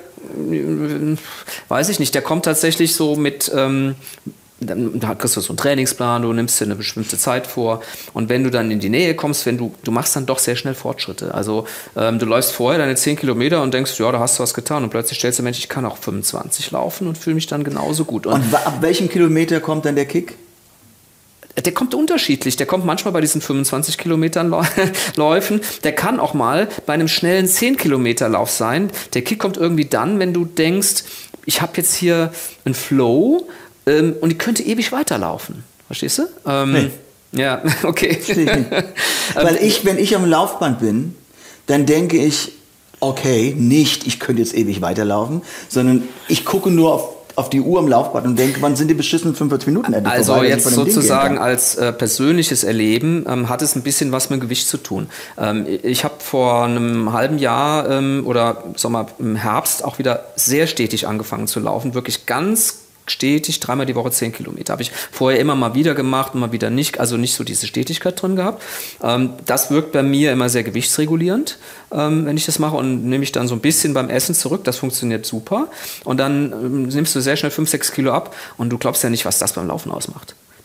weiß ich nicht, der kommt tatsächlich so mit... Ähm, da kriegst du so einen Trainingsplan, du nimmst dir eine bestimmte Zeit vor und wenn du dann in die Nähe kommst, wenn du, du machst dann doch sehr schnell Fortschritte. Also ähm, du läufst vorher deine zehn Kilometer und denkst, ja, da hast du was getan und plötzlich stellst du, Mensch, ich kann auch fünfundzwanzig laufen und fühle mich dann genauso gut. Und, und ab welchem Kilometer kommt dann der Kick? Der kommt unterschiedlich. Der kommt manchmal bei diesen fünfundzwanzig Kilometern Läufen. Der kann auch mal bei einem schnellen zehn Kilometer Lauf sein. Der Kick kommt irgendwie dann, wenn du denkst, ich habe jetzt hier einen Flow, Ähm, und die könnte ewig weiterlaufen. Verstehst du? Ähm, nee. Ja, okay. Weil ich, wenn ich am Laufband bin, dann denke ich, okay, nicht, ich könnte jetzt ewig weiterlaufen, sondern ich gucke nur auf, auf die Uhr am Laufband und denke, wann sind die beschissenen fünfundvierzig Minuten endlich Also vorbei, jetzt sozusagen als äh, persönliches Erleben ähm, hat es ein bisschen was mit Gewicht zu tun. Ähm, ich habe vor einem halben Jahr ähm, oder sag mal, im Herbst auch wieder sehr stetig angefangen zu laufen, wirklich ganz stetig, dreimal die Woche zehn Kilometer. Habe ich vorher immer mal wieder gemacht und mal wieder nicht, also nicht so diese Stetigkeit drin gehabt. Ähm, das wirkt bei mir immer sehr gewichtsregulierend, ähm, wenn ich das mache und nehme ich dann so ein bisschen beim Essen zurück. Das funktioniert super. Und dann ähm, nimmst du sehr schnell fünf, sechs Kilo ab und du glaubst ja nicht, was das beim Laufen ausmacht.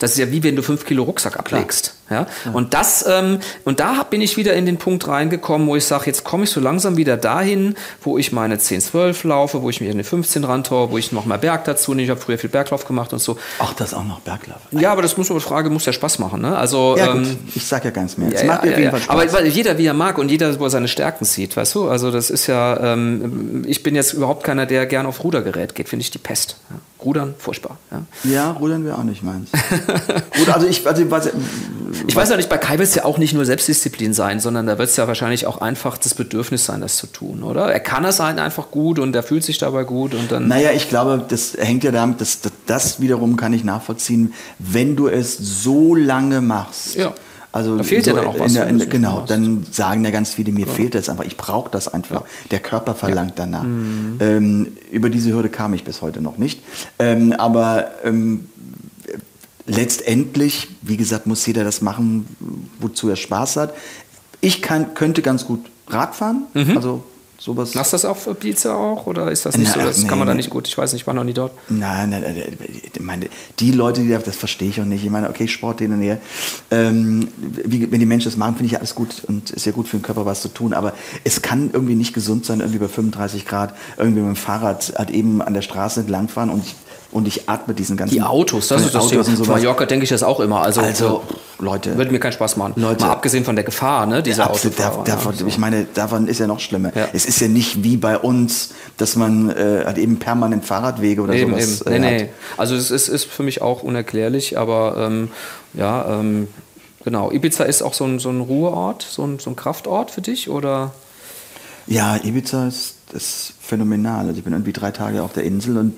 Das ist ja wie wenn du fünf Kilo Rucksack ablegst. Ja? Ja. Und das, ähm, und da bin ich wieder in den Punkt reingekommen, wo ich sage, jetzt komme ich so langsam wieder dahin, wo ich meine zehn, zwölf laufe, wo ich mich in die fünfzehn rantraue, wo ich noch mal Berg dazu nehme. Ich habe früher viel Berglauf gemacht und so. Ach, das auch noch Berglauf. Ja, aber das muss man Frage, muss ja Spaß machen. Ne? Also, ja, ähm, gut. Ich sag ja ganz mehr. Es ja, macht ja, auf jeden ja, Fall ja. Spaß. Aber weil jeder, wie er mag und jeder, wo er seine Stärken sieht, weißt du? Also das ist ja, ähm, ich bin jetzt überhaupt keiner, der gern auf Rudergerät geht, finde ich die Pest. Ja. Rudern, furchtbar. Ja, ja Rudern wäre auch nicht meins. Ruder, also ich, also, was, ich weiß ja nicht, bei Kai wird es ja auch nicht nur Selbstdisziplin sein, sondern da wird es ja wahrscheinlich auch einfach das Bedürfnis sein, das zu tun, oder? Er kann es halt einfach gut und er fühlt sich dabei gut und dann... Naja, ich glaube, das hängt ja damit, dass, dass das wiederum kann ich nachvollziehen, wenn du es so lange machst. Ja. Also da fehlt so ja dann auch was. In der, in, genau, dann sagen ja ganz viele, mir ja. fehlt das einfach, ich brauche das einfach. Ja. Der Körper verlangt ja. danach. Mhm. Ähm, über diese Hürde kam ich bis heute noch nicht. Ähm, aber ähm, letztendlich, wie gesagt, muss jeder das machen, wozu er Spaß hat. Ich kann, könnte ganz gut Rad fahren, mhm. also sowas. Machst du das auch für Pizza auch oder ist das nicht Na, so? Das nee, kann man da nicht gut. Ich weiß nicht, ich war noch nie dort. Nein, nein, nein, ich meine, die Leute, die das verstehe ich auch nicht. Ich meine, okay, Sport in der Nähe. Ähm, wie, wenn die Menschen das machen, finde ich ja alles gut und ist ja gut für den Körper, was zu tun. Aber es kann irgendwie nicht gesund sein, irgendwie bei fünfunddreißig Grad irgendwie mit dem Fahrrad halt eben an der Straße entlangfahren und ich, und ich atme diesen ganzen... Die Autos, das ist das Thema. Auf Mallorca denke ich das auch immer. Also, also Leute... Würde mir keinen Spaß machen. Leute, mal abgesehen von der Gefahr, ne, dieser Autofahrer. Da, davon, ja, so. Ich meine, davon ist ja noch schlimmer. Ja. Es ist ja nicht wie bei uns, dass man äh, halt eben permanent Fahrradwege oder eben, sowas eben. Nee, äh, nee. Also es ist, ist für mich auch unerklärlich, aber ähm, ja, ähm, genau. Ibiza ist auch so ein, so ein Ruheort, so ein, so ein Kraftort für dich, oder? Ja, Ibiza ist, ist phänomenal. Also ich bin irgendwie drei Tage auf der Insel und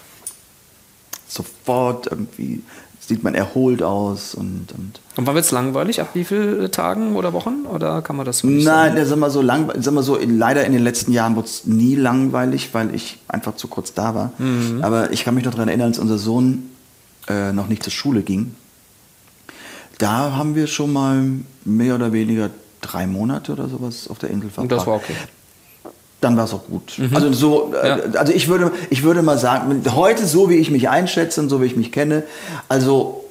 sofort irgendwie sieht man erholt aus. Und, und, und wann wird es langweilig? Ab wie vielen Tagen oder Wochen? Oder kann man das so nicht Nein, sagen? sag mal so, lang, sag mal so in, leider in den letzten Jahren wurde es nie langweilig, weil ich einfach zu kurz da war. Mhm. Aber ich kann mich noch daran erinnern, als unser Sohn äh, noch nicht zur Schule ging. Da haben wir schon mal mehr oder weniger drei Monate oder sowas auf der Insel verbracht. Und das war okay. Dann war es auch gut. Mhm. Also so, ja. also ich würde, ich würde mal sagen, heute so wie ich mich einschätze und so wie ich mich kenne, also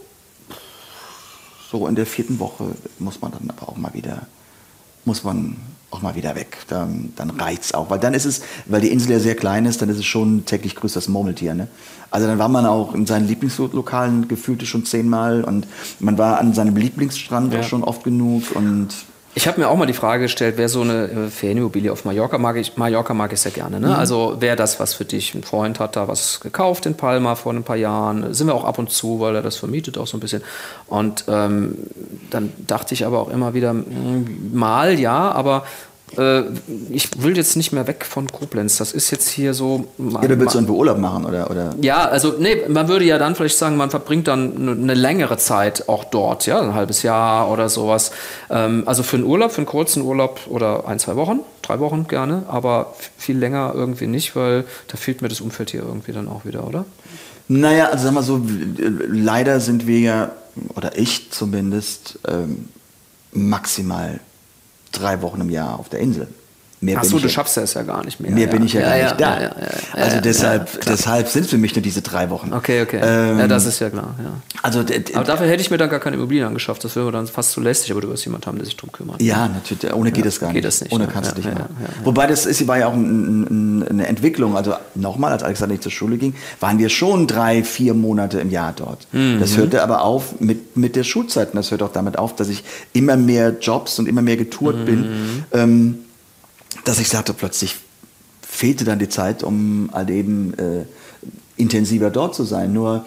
so in der vierten Woche muss man dann aber auch mal wieder, muss man auch mal wieder weg. Dann, dann reicht's auch, weil dann ist es, weil die Insel ja sehr klein ist, dann ist es schon täglich grüßt das Murmeltier. Ne? Also dann war man auch in seinen Lieblingslokalen gefühlt schon zehnmal und man war an seinem Lieblingsstrand ja. auch schon oft genug und ich habe mir auch mal die Frage gestellt, wer so eine äh, Ferienimmobilie auf Mallorca mag ich, Mallorca mag ich sehr gerne. Ne? Mhm. Also wäre das was für dich? Ein Freund hat da was gekauft in Palma vor ein paar Jahren. Sind wir auch ab und zu, weil er das vermietet auch so ein bisschen. Und ähm, dann dachte ich aber auch immer wieder, mh, mal ja, aber äh, ich will jetzt nicht mehr weg von Koblenz. Das ist jetzt hier so... Ja, du willst irgendwo Urlaub machen, oder, oder? Ja, also nee, man würde ja dann vielleicht sagen, man verbringt dann eine längere Zeit auch dort, ja, ein halbes Jahr oder sowas. Ähm, also für einen Urlaub, für einen kurzen Urlaub oder ein, zwei Wochen, drei Wochen gerne, aber viel länger irgendwie nicht, weil da fehlt mir das Umfeld hier irgendwie dann auch wieder, oder? Naja, also sag mal so, leider sind wir ja, oder ich zumindest, ähm, maximal drei Wochen im Jahr auf der Insel. Mehr Ach so, du schaffst das ja gar nicht mehr. Mehr ja. bin ich ja, ja gar ja, nicht da. Ja, ja, ja, also ja, deshalb, ja, deshalb sind es für mich nur diese drei Wochen. Okay, okay. Ähm, ja, das ist ja klar. Ja. Also, aber dafür hätte ich mir dann gar keine Immobilien angeschafft. Das wäre dann fast zu lästig, aber du wirst jemanden haben, der sich drum kümmert. Ja, natürlich. Ohne geht es gar nicht. Geht das nicht. Ohne ja, kannst ja, du nicht ja, machen. ja, ja, ja. Wobei das ist, war ja auch ein, ein, eine Entwicklung. Also nochmal, als Alexander nicht zur Schule ging, waren wir schon drei, vier Monate im Jahr dort. Mhm. Das hörte aber auf mit, mit der Schulzeit. Und das hört auch damit auf, dass ich immer mehr Jobs und immer mehr getourt mhm. bin. Ähm, dass ich sagte, plötzlich fehlte dann die Zeit, um halt eben äh, intensiver dort zu sein. Nur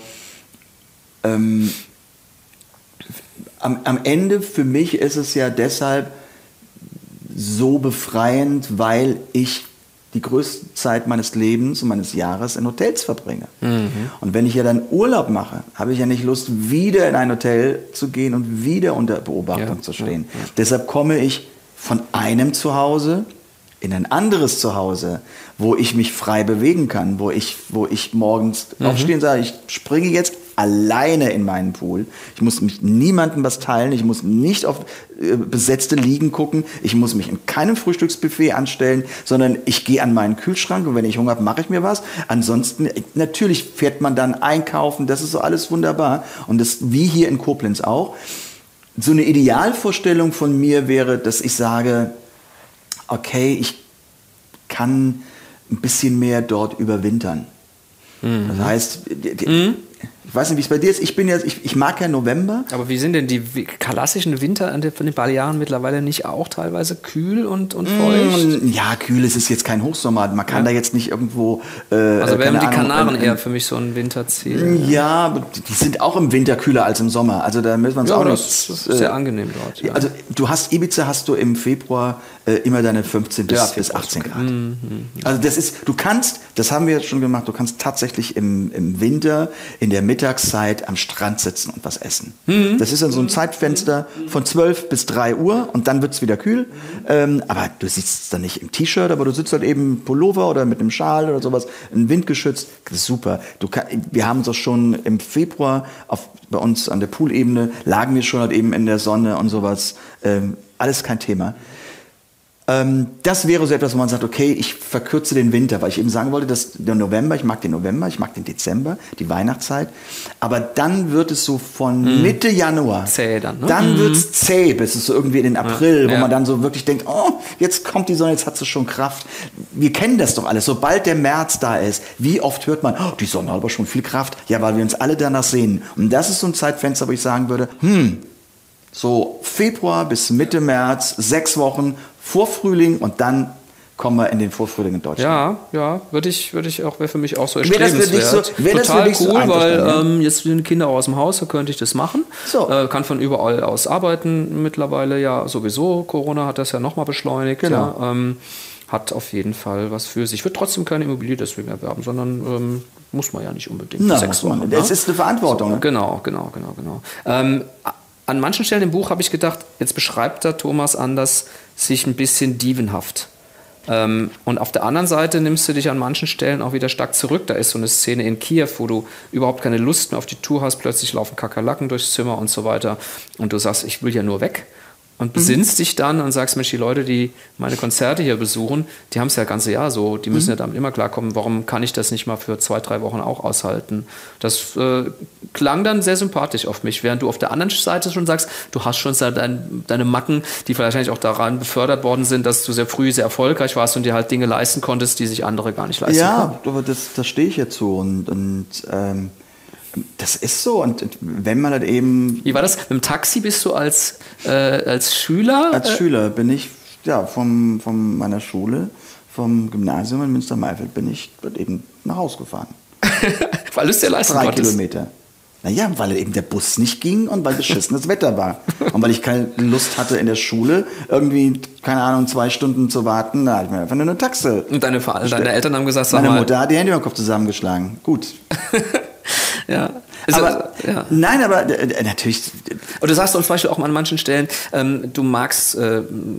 ähm, am, am Ende für mich ist es ja deshalb so befreiend, weil ich die größte Zeit meines Lebens und meines Jahres in Hotels verbringe. Mhm. Und wenn ich ja dann Urlaub mache, habe ich ja nicht Lust, wieder in ein Hotel zu gehen und wieder unter Beobachtung ja, zu stehen. Ja, ja. Deshalb komme ich von einem Zuhause in ein anderes Zuhause, wo ich mich frei bewegen kann, wo ich, wo ich morgens mhm. aufstehe und sage, ich springe jetzt alleine in meinen Pool. Ich muss mich niemandem was teilen. Ich muss nicht auf äh, besetzte Liegen gucken. Ich muss mich in keinem Frühstücksbuffet anstellen, sondern ich gehe an meinen Kühlschrank und wenn ich Hunger habe, mache ich mir was. Ansonsten, natürlich fährt man dann einkaufen. Das ist so alles wunderbar. Und das, wie hier in Koblenz auch. So eine Idealvorstellung von mir wäre, dass ich sage, okay, ich kann ein bisschen mehr dort überwintern. Mhm. Das heißt, die, mhm. ich weiß nicht, wie es bei dir ist. Ich bin jetzt, ich, ich mag ja November. Aber wie sind denn die klassischen Winter von den Balearen mittlerweile nicht auch teilweise kühl und, und feucht? Ja, kühl ist es jetzt kein Hochsommer. Man kann ja. da jetzt nicht irgendwo. Äh, also wären die Kanaren eher für mich so ein Winterziel. Ja, aber die sind auch im Winter kühler als im Sommer. Also da müssen wir uns ja, auch nicht. Das ist sehr äh, angenehm dort. Ja. Also du hast Ibiza, hast du im Februar äh, immer deine fünfzehn bis, ja, bis achtzehn Grad. Mhm. Also das ist, du kannst, das haben wir jetzt schon gemacht. Du kannst tatsächlich im, im Winter in der Mittagszeit am Strand sitzen und was essen. Mhm. Das ist dann so ein Zeitfenster von zwölf bis drei Uhr und dann wird es wieder kühl. Ähm, aber du sitzt dann nicht im T-Shirt, aber du sitzt halt eben im Pullover oder mit einem Schal oder sowas, ein windgeschützt. Das ist super. Du kann, wir haben uns auch schon im Februar auf, bei uns an der Poolebene, lagen wir schon halt eben in der Sonne und sowas. Ähm, alles kein Thema. Ähm, das wäre so etwas, wo man sagt, okay, ich verkürze den Winter, weil ich eben sagen wollte, dass der November, ich mag den November, ich mag den Dezember, die Weihnachtszeit, aber dann wird es so von mm. Mitte Januar, zäh dann, ne? dann mm. wird es zäh, bis es so irgendwie in den April, ja. wo man dann so wirklich denkt, oh, jetzt kommt die Sonne, jetzt hat sie schon Kraft. Wir kennen das doch alles, sobald der März da ist, wie oft hört man, oh, die Sonne hat aber schon viel Kraft, ja, weil wir uns alle danach sehen. Und das ist so ein Zeitfenster, wo ich sagen würde, hm, so Februar bis Mitte März, sechs Wochen vor Frühling und dann kommen wir in den Vorfrühling in Deutschland. Ja, ja, würde ich, würde ich auch, wäre für mich auch so erstrebenswert. Wäre das für dich so, wäre Total das für dich cool, so weil ähm, jetzt sind die Kinder aus dem Haus, da könnte ich das machen. So. Äh, kann von überall aus arbeiten mittlerweile, ja sowieso. Corona hat das ja nochmal beschleunigt. Genau. Ja, ähm, hat auf jeden Fall was für sich. Ich würde trotzdem keine Immobilie deswegen erwerben, sondern ähm, muss man ja nicht unbedingt. Na, Sechs Wochen. Das ist eine Verantwortung. So, genau, genau, genau, genau. Ähm, An manchen Stellen im Buch habe ich gedacht, jetzt beschreibt der Thomas Anders sich ein bisschen dievenhaft. Ähm, und auf der anderen Seite nimmst du dich an manchen Stellen auch wieder stark zurück. Da ist so eine Szene in Kiew, wo du überhaupt keine Lust mehr auf die Tour hast. Plötzlich laufen Kakerlaken durchs Zimmer und so weiter. Und du sagst, ich will ja nur weg. Und besinnst mhm. dich dann und sagst, Mensch, die Leute, die meine Konzerte hier besuchen, die haben es ja das ganze Jahr so, die müssen mhm. ja damit immer klarkommen, warum kann ich das nicht mal für zwei, drei Wochen auch aushalten? Das äh, klang dann sehr sympathisch auf mich, während du auf der anderen Seite schon sagst, du hast schon dein, deine Macken, die wahrscheinlich auch daran befördert worden sind, dass du sehr früh sehr erfolgreich warst und dir halt Dinge leisten konntest, die sich andere gar nicht leisten ja, können. Ja, aber das, das stehe ich jetzt so und, und ähm das ist so und wenn man halt eben... Wie war das? Mit dem Taxi bist du als, äh, als Schüler? Als äh? Schüler bin ich, ja, vom, von meiner Schule, vom Gymnasium in Münster-Maifeld bin ich dort eben nach Hause gefahren. Weil du es dir leisten Drei konntest? Kilometer. Naja, weil eben der Bus nicht ging und weil beschissenes Wetter war. Und weil ich keine Lust hatte in der Schule, irgendwie, keine Ahnung, zwei Stunden zu warten, da habe ich mir einfach nur eine Taxe. Und deine, deine Eltern haben gesagt, sag Meine mal... Mutter hat die Hände über den Kopf zusammengeschlagen. Gut. Ja. Also, aber, ja. Nein, aber äh, natürlich. Und du sagst zum Beispiel auch an manchen Stellen, ähm, du magst äh,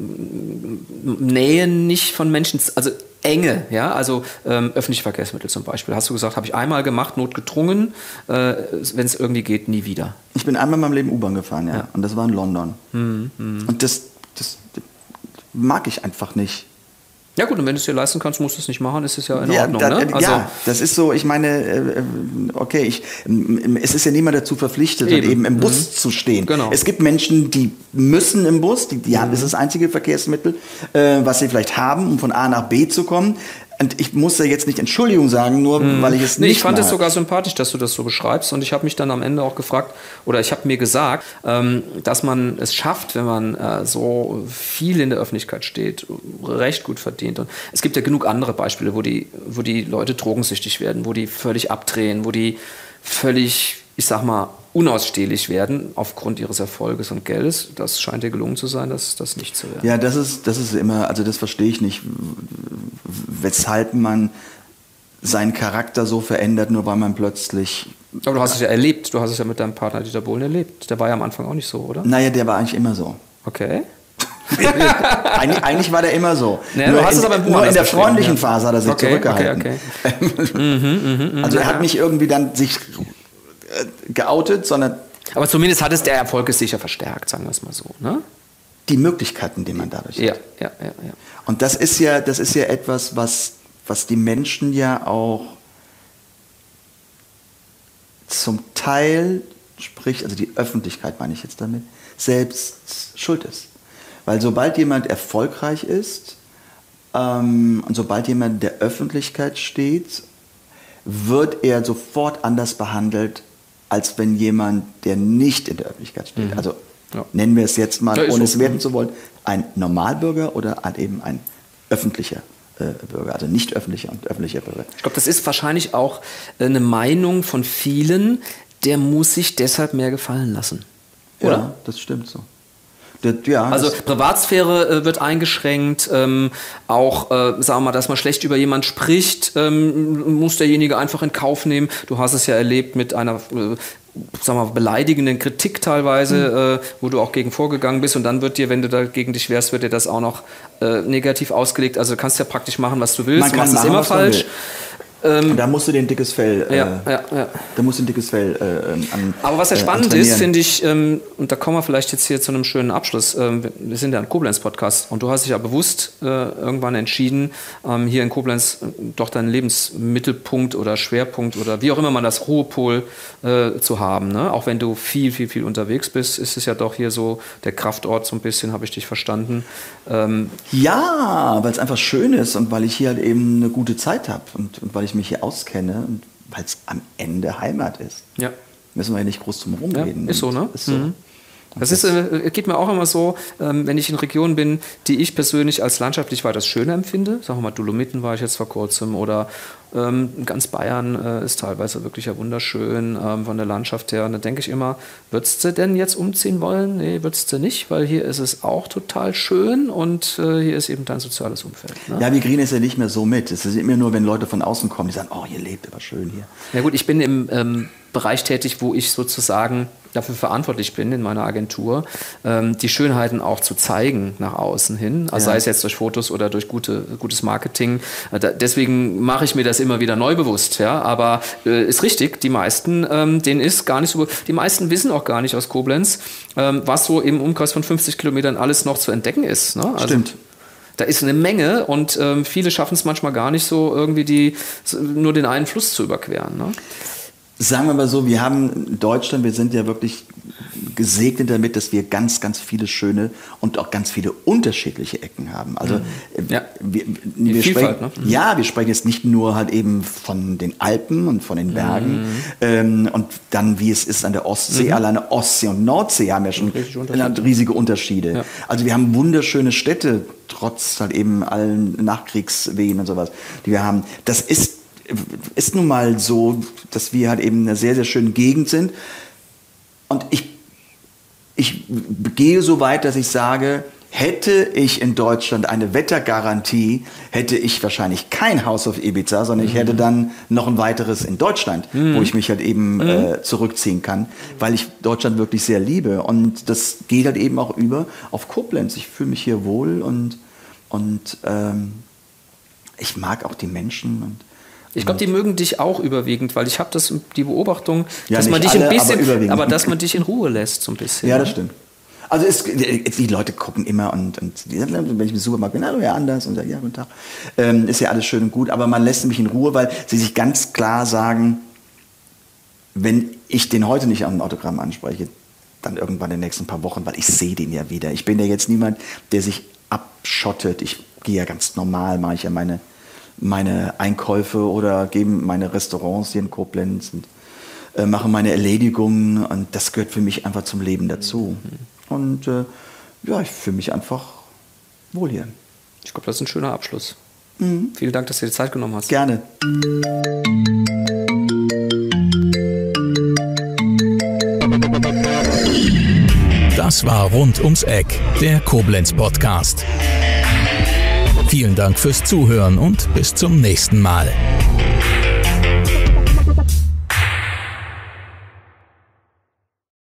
Nähe nicht von Menschen, also Enge, ja, also ähm, öffentliche Verkehrsmittel zum Beispiel. Hast du gesagt, habe ich einmal gemacht, notgedrungen, äh, wenn es irgendwie geht, nie wieder. Ich bin einmal in meinem Leben U-Bahn gefahren, ja, ja. Und das war in London. Hm, hm. Und das, das, das mag ich einfach nicht. Ja gut, und wenn du es dir leisten kannst, musst du es nicht machen, ist es ja in ja, Ordnung. Da, ne? also, ja, das ist so, ich meine, okay, ich, es ist ja niemand dazu verpflichtet, eben, eben im Bus mhm. zu stehen. Genau. Es gibt Menschen, die müssen im Bus, die, die mhm. haben, das ist das einzige Verkehrsmittel, äh, was sie vielleicht haben, um von A nach B zu kommen. Und ich muss da jetzt nicht Entschuldigung sagen, nur mm. weil ich es nee, nicht ich fand mag. es sogar sympathisch, dass du das so beschreibst. Und ich habe mich dann am Ende auch gefragt, oder ich habe mir gesagt, ähm, dass man es schafft, wenn man äh, so viel in der Öffentlichkeit steht, recht gut verdient. Und es gibt ja genug andere Beispiele, wo die, wo die Leute drogensüchtig werden, wo die völlig abdrehen, wo die völlig, ich sag mal, unausstehlich werden aufgrund ihres Erfolges und Geldes. Das scheint dir gelungen zu sein, das, das nicht zu werden. Ja, das ist, das ist immer, also das verstehe ich nicht, weshalb man seinen Charakter so verändert, nur weil man plötzlich... Aber du hast es ja erlebt, du hast es ja mit deinem Partner Dieter Bohlen erlebt. Der war ja am Anfang auch nicht so, oder? Naja, der war eigentlich immer so. Okay. eigentlich, eigentlich war der immer so. Naja, nur du hast in, es aber im nur in der freundlichen ja. Phase hat er sich okay, zurückgehalten. Okay, okay. mhm, mh, mh, also er ja. hat nicht irgendwie dann sich äh, geoutet, sondern... Aber zumindest hat es der Erfolg ist sicher verstärkt, sagen wir es mal so, ne? Die Möglichkeiten, die man dadurch ja, hat. Ja, ja, ja. Und das ist ja, das ist ja etwas, was, was die Menschen ja auch zum Teil, sprich, also die Öffentlichkeit meine ich jetzt damit, selbst schuld ist. Weil sobald jemand erfolgreich ist ähm, und sobald jemand in der Öffentlichkeit steht, wird er sofort anders behandelt, als wenn jemand, der nicht in der Öffentlichkeit steht. Mhm. Also ja. nennen wir es jetzt mal, ja, ohne es werten zu wollen, ein Normalbürger oder eben ein öffentlicher äh, Bürger, also nicht öffentlicher und öffentlicher Bürger. Ich glaube, das ist wahrscheinlich auch eine Meinung von vielen, der muss sich deshalb mehr gefallen lassen. Oder? Ja, das stimmt so. Das, ja, also Privatsphäre äh, wird eingeschränkt, ähm, auch, äh, sagen wir mal, dass man schlecht über jemanden spricht, ähm, muss derjenige einfach in Kauf nehmen. Du hast es ja erlebt mit einer, äh, sagen wir mal, beleidigenden Kritik teilweise, mhm. äh, wo du auch gegen vorgegangen bist und dann wird dir, wenn du dagegen dich wehrst, wird dir das auch noch äh, negativ ausgelegt. Also du kannst ja praktisch machen, was du willst, man du kann machst es immer falsch. Ähm, da musst du den dickes Fell, äh, ja, ja, ja. da musst du ein dickes Fell äh, an. Aber was ja spannend äh, ist, finde ich, ähm, und da kommen wir vielleicht jetzt hier zu einem schönen Abschluss. Ähm, wir sind ja ein Koblenz-Podcast und du hast dich ja bewusst äh, irgendwann entschieden, ähm, hier in Koblenz äh, doch deinen Lebensmittelpunkt oder Schwerpunkt oder wie auch immer man das Ruhepol äh, zu haben. Ne? Auch wenn du viel, viel, viel unterwegs bist, ist es ja doch hier so der Kraftort so ein bisschen, habe ich dich verstanden. Ähm, ja, weil es einfach schön ist und weil ich hier halt eben eine gute Zeit habe und, und weil ich mich hier auskenne und weil es am Ende Heimat ist. Ja. Müssen wir ja nicht groß drum rumreden. Ja, ist so, ne? Ist so. Mhm. Das ist, äh, geht mir auch immer so, ähm, wenn ich in Regionen bin, die ich persönlich als landschaftlich weitaus schöner empfinde. Sagen wir mal, Dolomiten war ich jetzt vor kurzem oder ähm, ganz Bayern äh, ist teilweise wirklich ja wunderschön ähm, von der Landschaft her. Und da denke ich immer, würdest du denn jetzt umziehen wollen? Nee, würdest du nicht, weil hier ist es auch total schön und äh, hier ist eben dein soziales Umfeld. Ne? Ja, wir kriegen es ja nicht mehr so mit. Es ist immer nur, wenn Leute von außen kommen, die sagen, oh, ihr lebt aber schön hier. Ja gut, ich bin im ähm, Bereich tätig, wo ich sozusagen dafür verantwortlich bin in meiner Agentur, ähm, die Schönheiten auch zu zeigen nach außen hin, also ja. sei es jetzt durch Fotos oder durch gute, gutes Marketing. Äh, da, deswegen mache ich mir das immer wieder neu bewusst. Ja? Aber äh, ist richtig, die meisten, ähm, denen ist gar nicht so, die meisten wissen auch gar nicht aus Koblenz, ähm, was so im Umkreis von fünfzig Kilometern alles noch zu entdecken ist. Ne? Also, stimmt. Da ist eine Menge und ähm, viele schaffen es manchmal gar nicht so, irgendwie die, nur den einen Fluss zu überqueren. Ne? Sagen wir mal so, wir haben in Deutschland, wir sind ja wirklich gesegnet damit, dass wir ganz, ganz viele schöne und auch ganz viele unterschiedliche Ecken haben. Also ja. wir, wir Vielfalt, sprechen, ne? ja, wir sprechen jetzt nicht nur halt eben von den Alpen und von den Bergen mhm. ähm, und dann wie es ist an der Ostsee. Mhm. Alleine Ostsee und Nordsee haben ja schon riesige Unterschiede. Ja. Also wir haben wunderschöne Städte, trotz halt eben allen Nachkriegswehen und sowas, die wir haben. Das ist ist nun mal so, dass wir halt eben in einer sehr, sehr schönen Gegend sind. Und ich, ich gehe so weit, dass ich sage, hätte ich in Deutschland eine Wettergarantie, hätte ich wahrscheinlich kein Haus auf Ibiza, sondern mhm. ich hätte dann noch ein weiteres in Deutschland, mhm. wo ich mich halt eben mhm. äh, zurückziehen kann, weil ich Deutschland wirklich sehr liebe. Und das geht halt eben auch über auf Koblenz. Ich fühle mich hier wohl und, und ähm, ich mag auch die Menschen und ich glaube, die mögen dich auch überwiegend, weil ich habe das die Beobachtung, ja, dass man dich alle, ein bisschen, aber, aber dass man dich in Ruhe lässt so ein bisschen. Ja, das stimmt. Also es, die Leute gucken immer und, und wenn ich im Supermarkt bin, hallo, ja, anders und sagen, ja, guten Tag, ähm, ist ja alles schön und gut, aber man lässt mich in Ruhe, weil sie sich ganz klar sagen, wenn ich den heute nicht an ein Autogramm anspreche, dann irgendwann in den nächsten paar Wochen, weil ich sehe den ja wieder. Ich bin ja jetzt niemand, der sich abschottet. Ich gehe ja ganz normal, mache ich ja meine meine Einkäufe oder geben meine Restaurants hier in Koblenz und äh, mache meine Erledigungen und das gehört für mich einfach zum Leben dazu. Mhm. Und äh, ja, ich fühle mich einfach wohl hier. Ich glaube, das ist ein schöner Abschluss. Mhm. Vielen Dank, dass du dir die Zeit genommen hast. Gerne. Das war Rund ums Eck, der Koblenz-Podcast. Vielen Dank fürs Zuhören und bis zum nächsten Mal.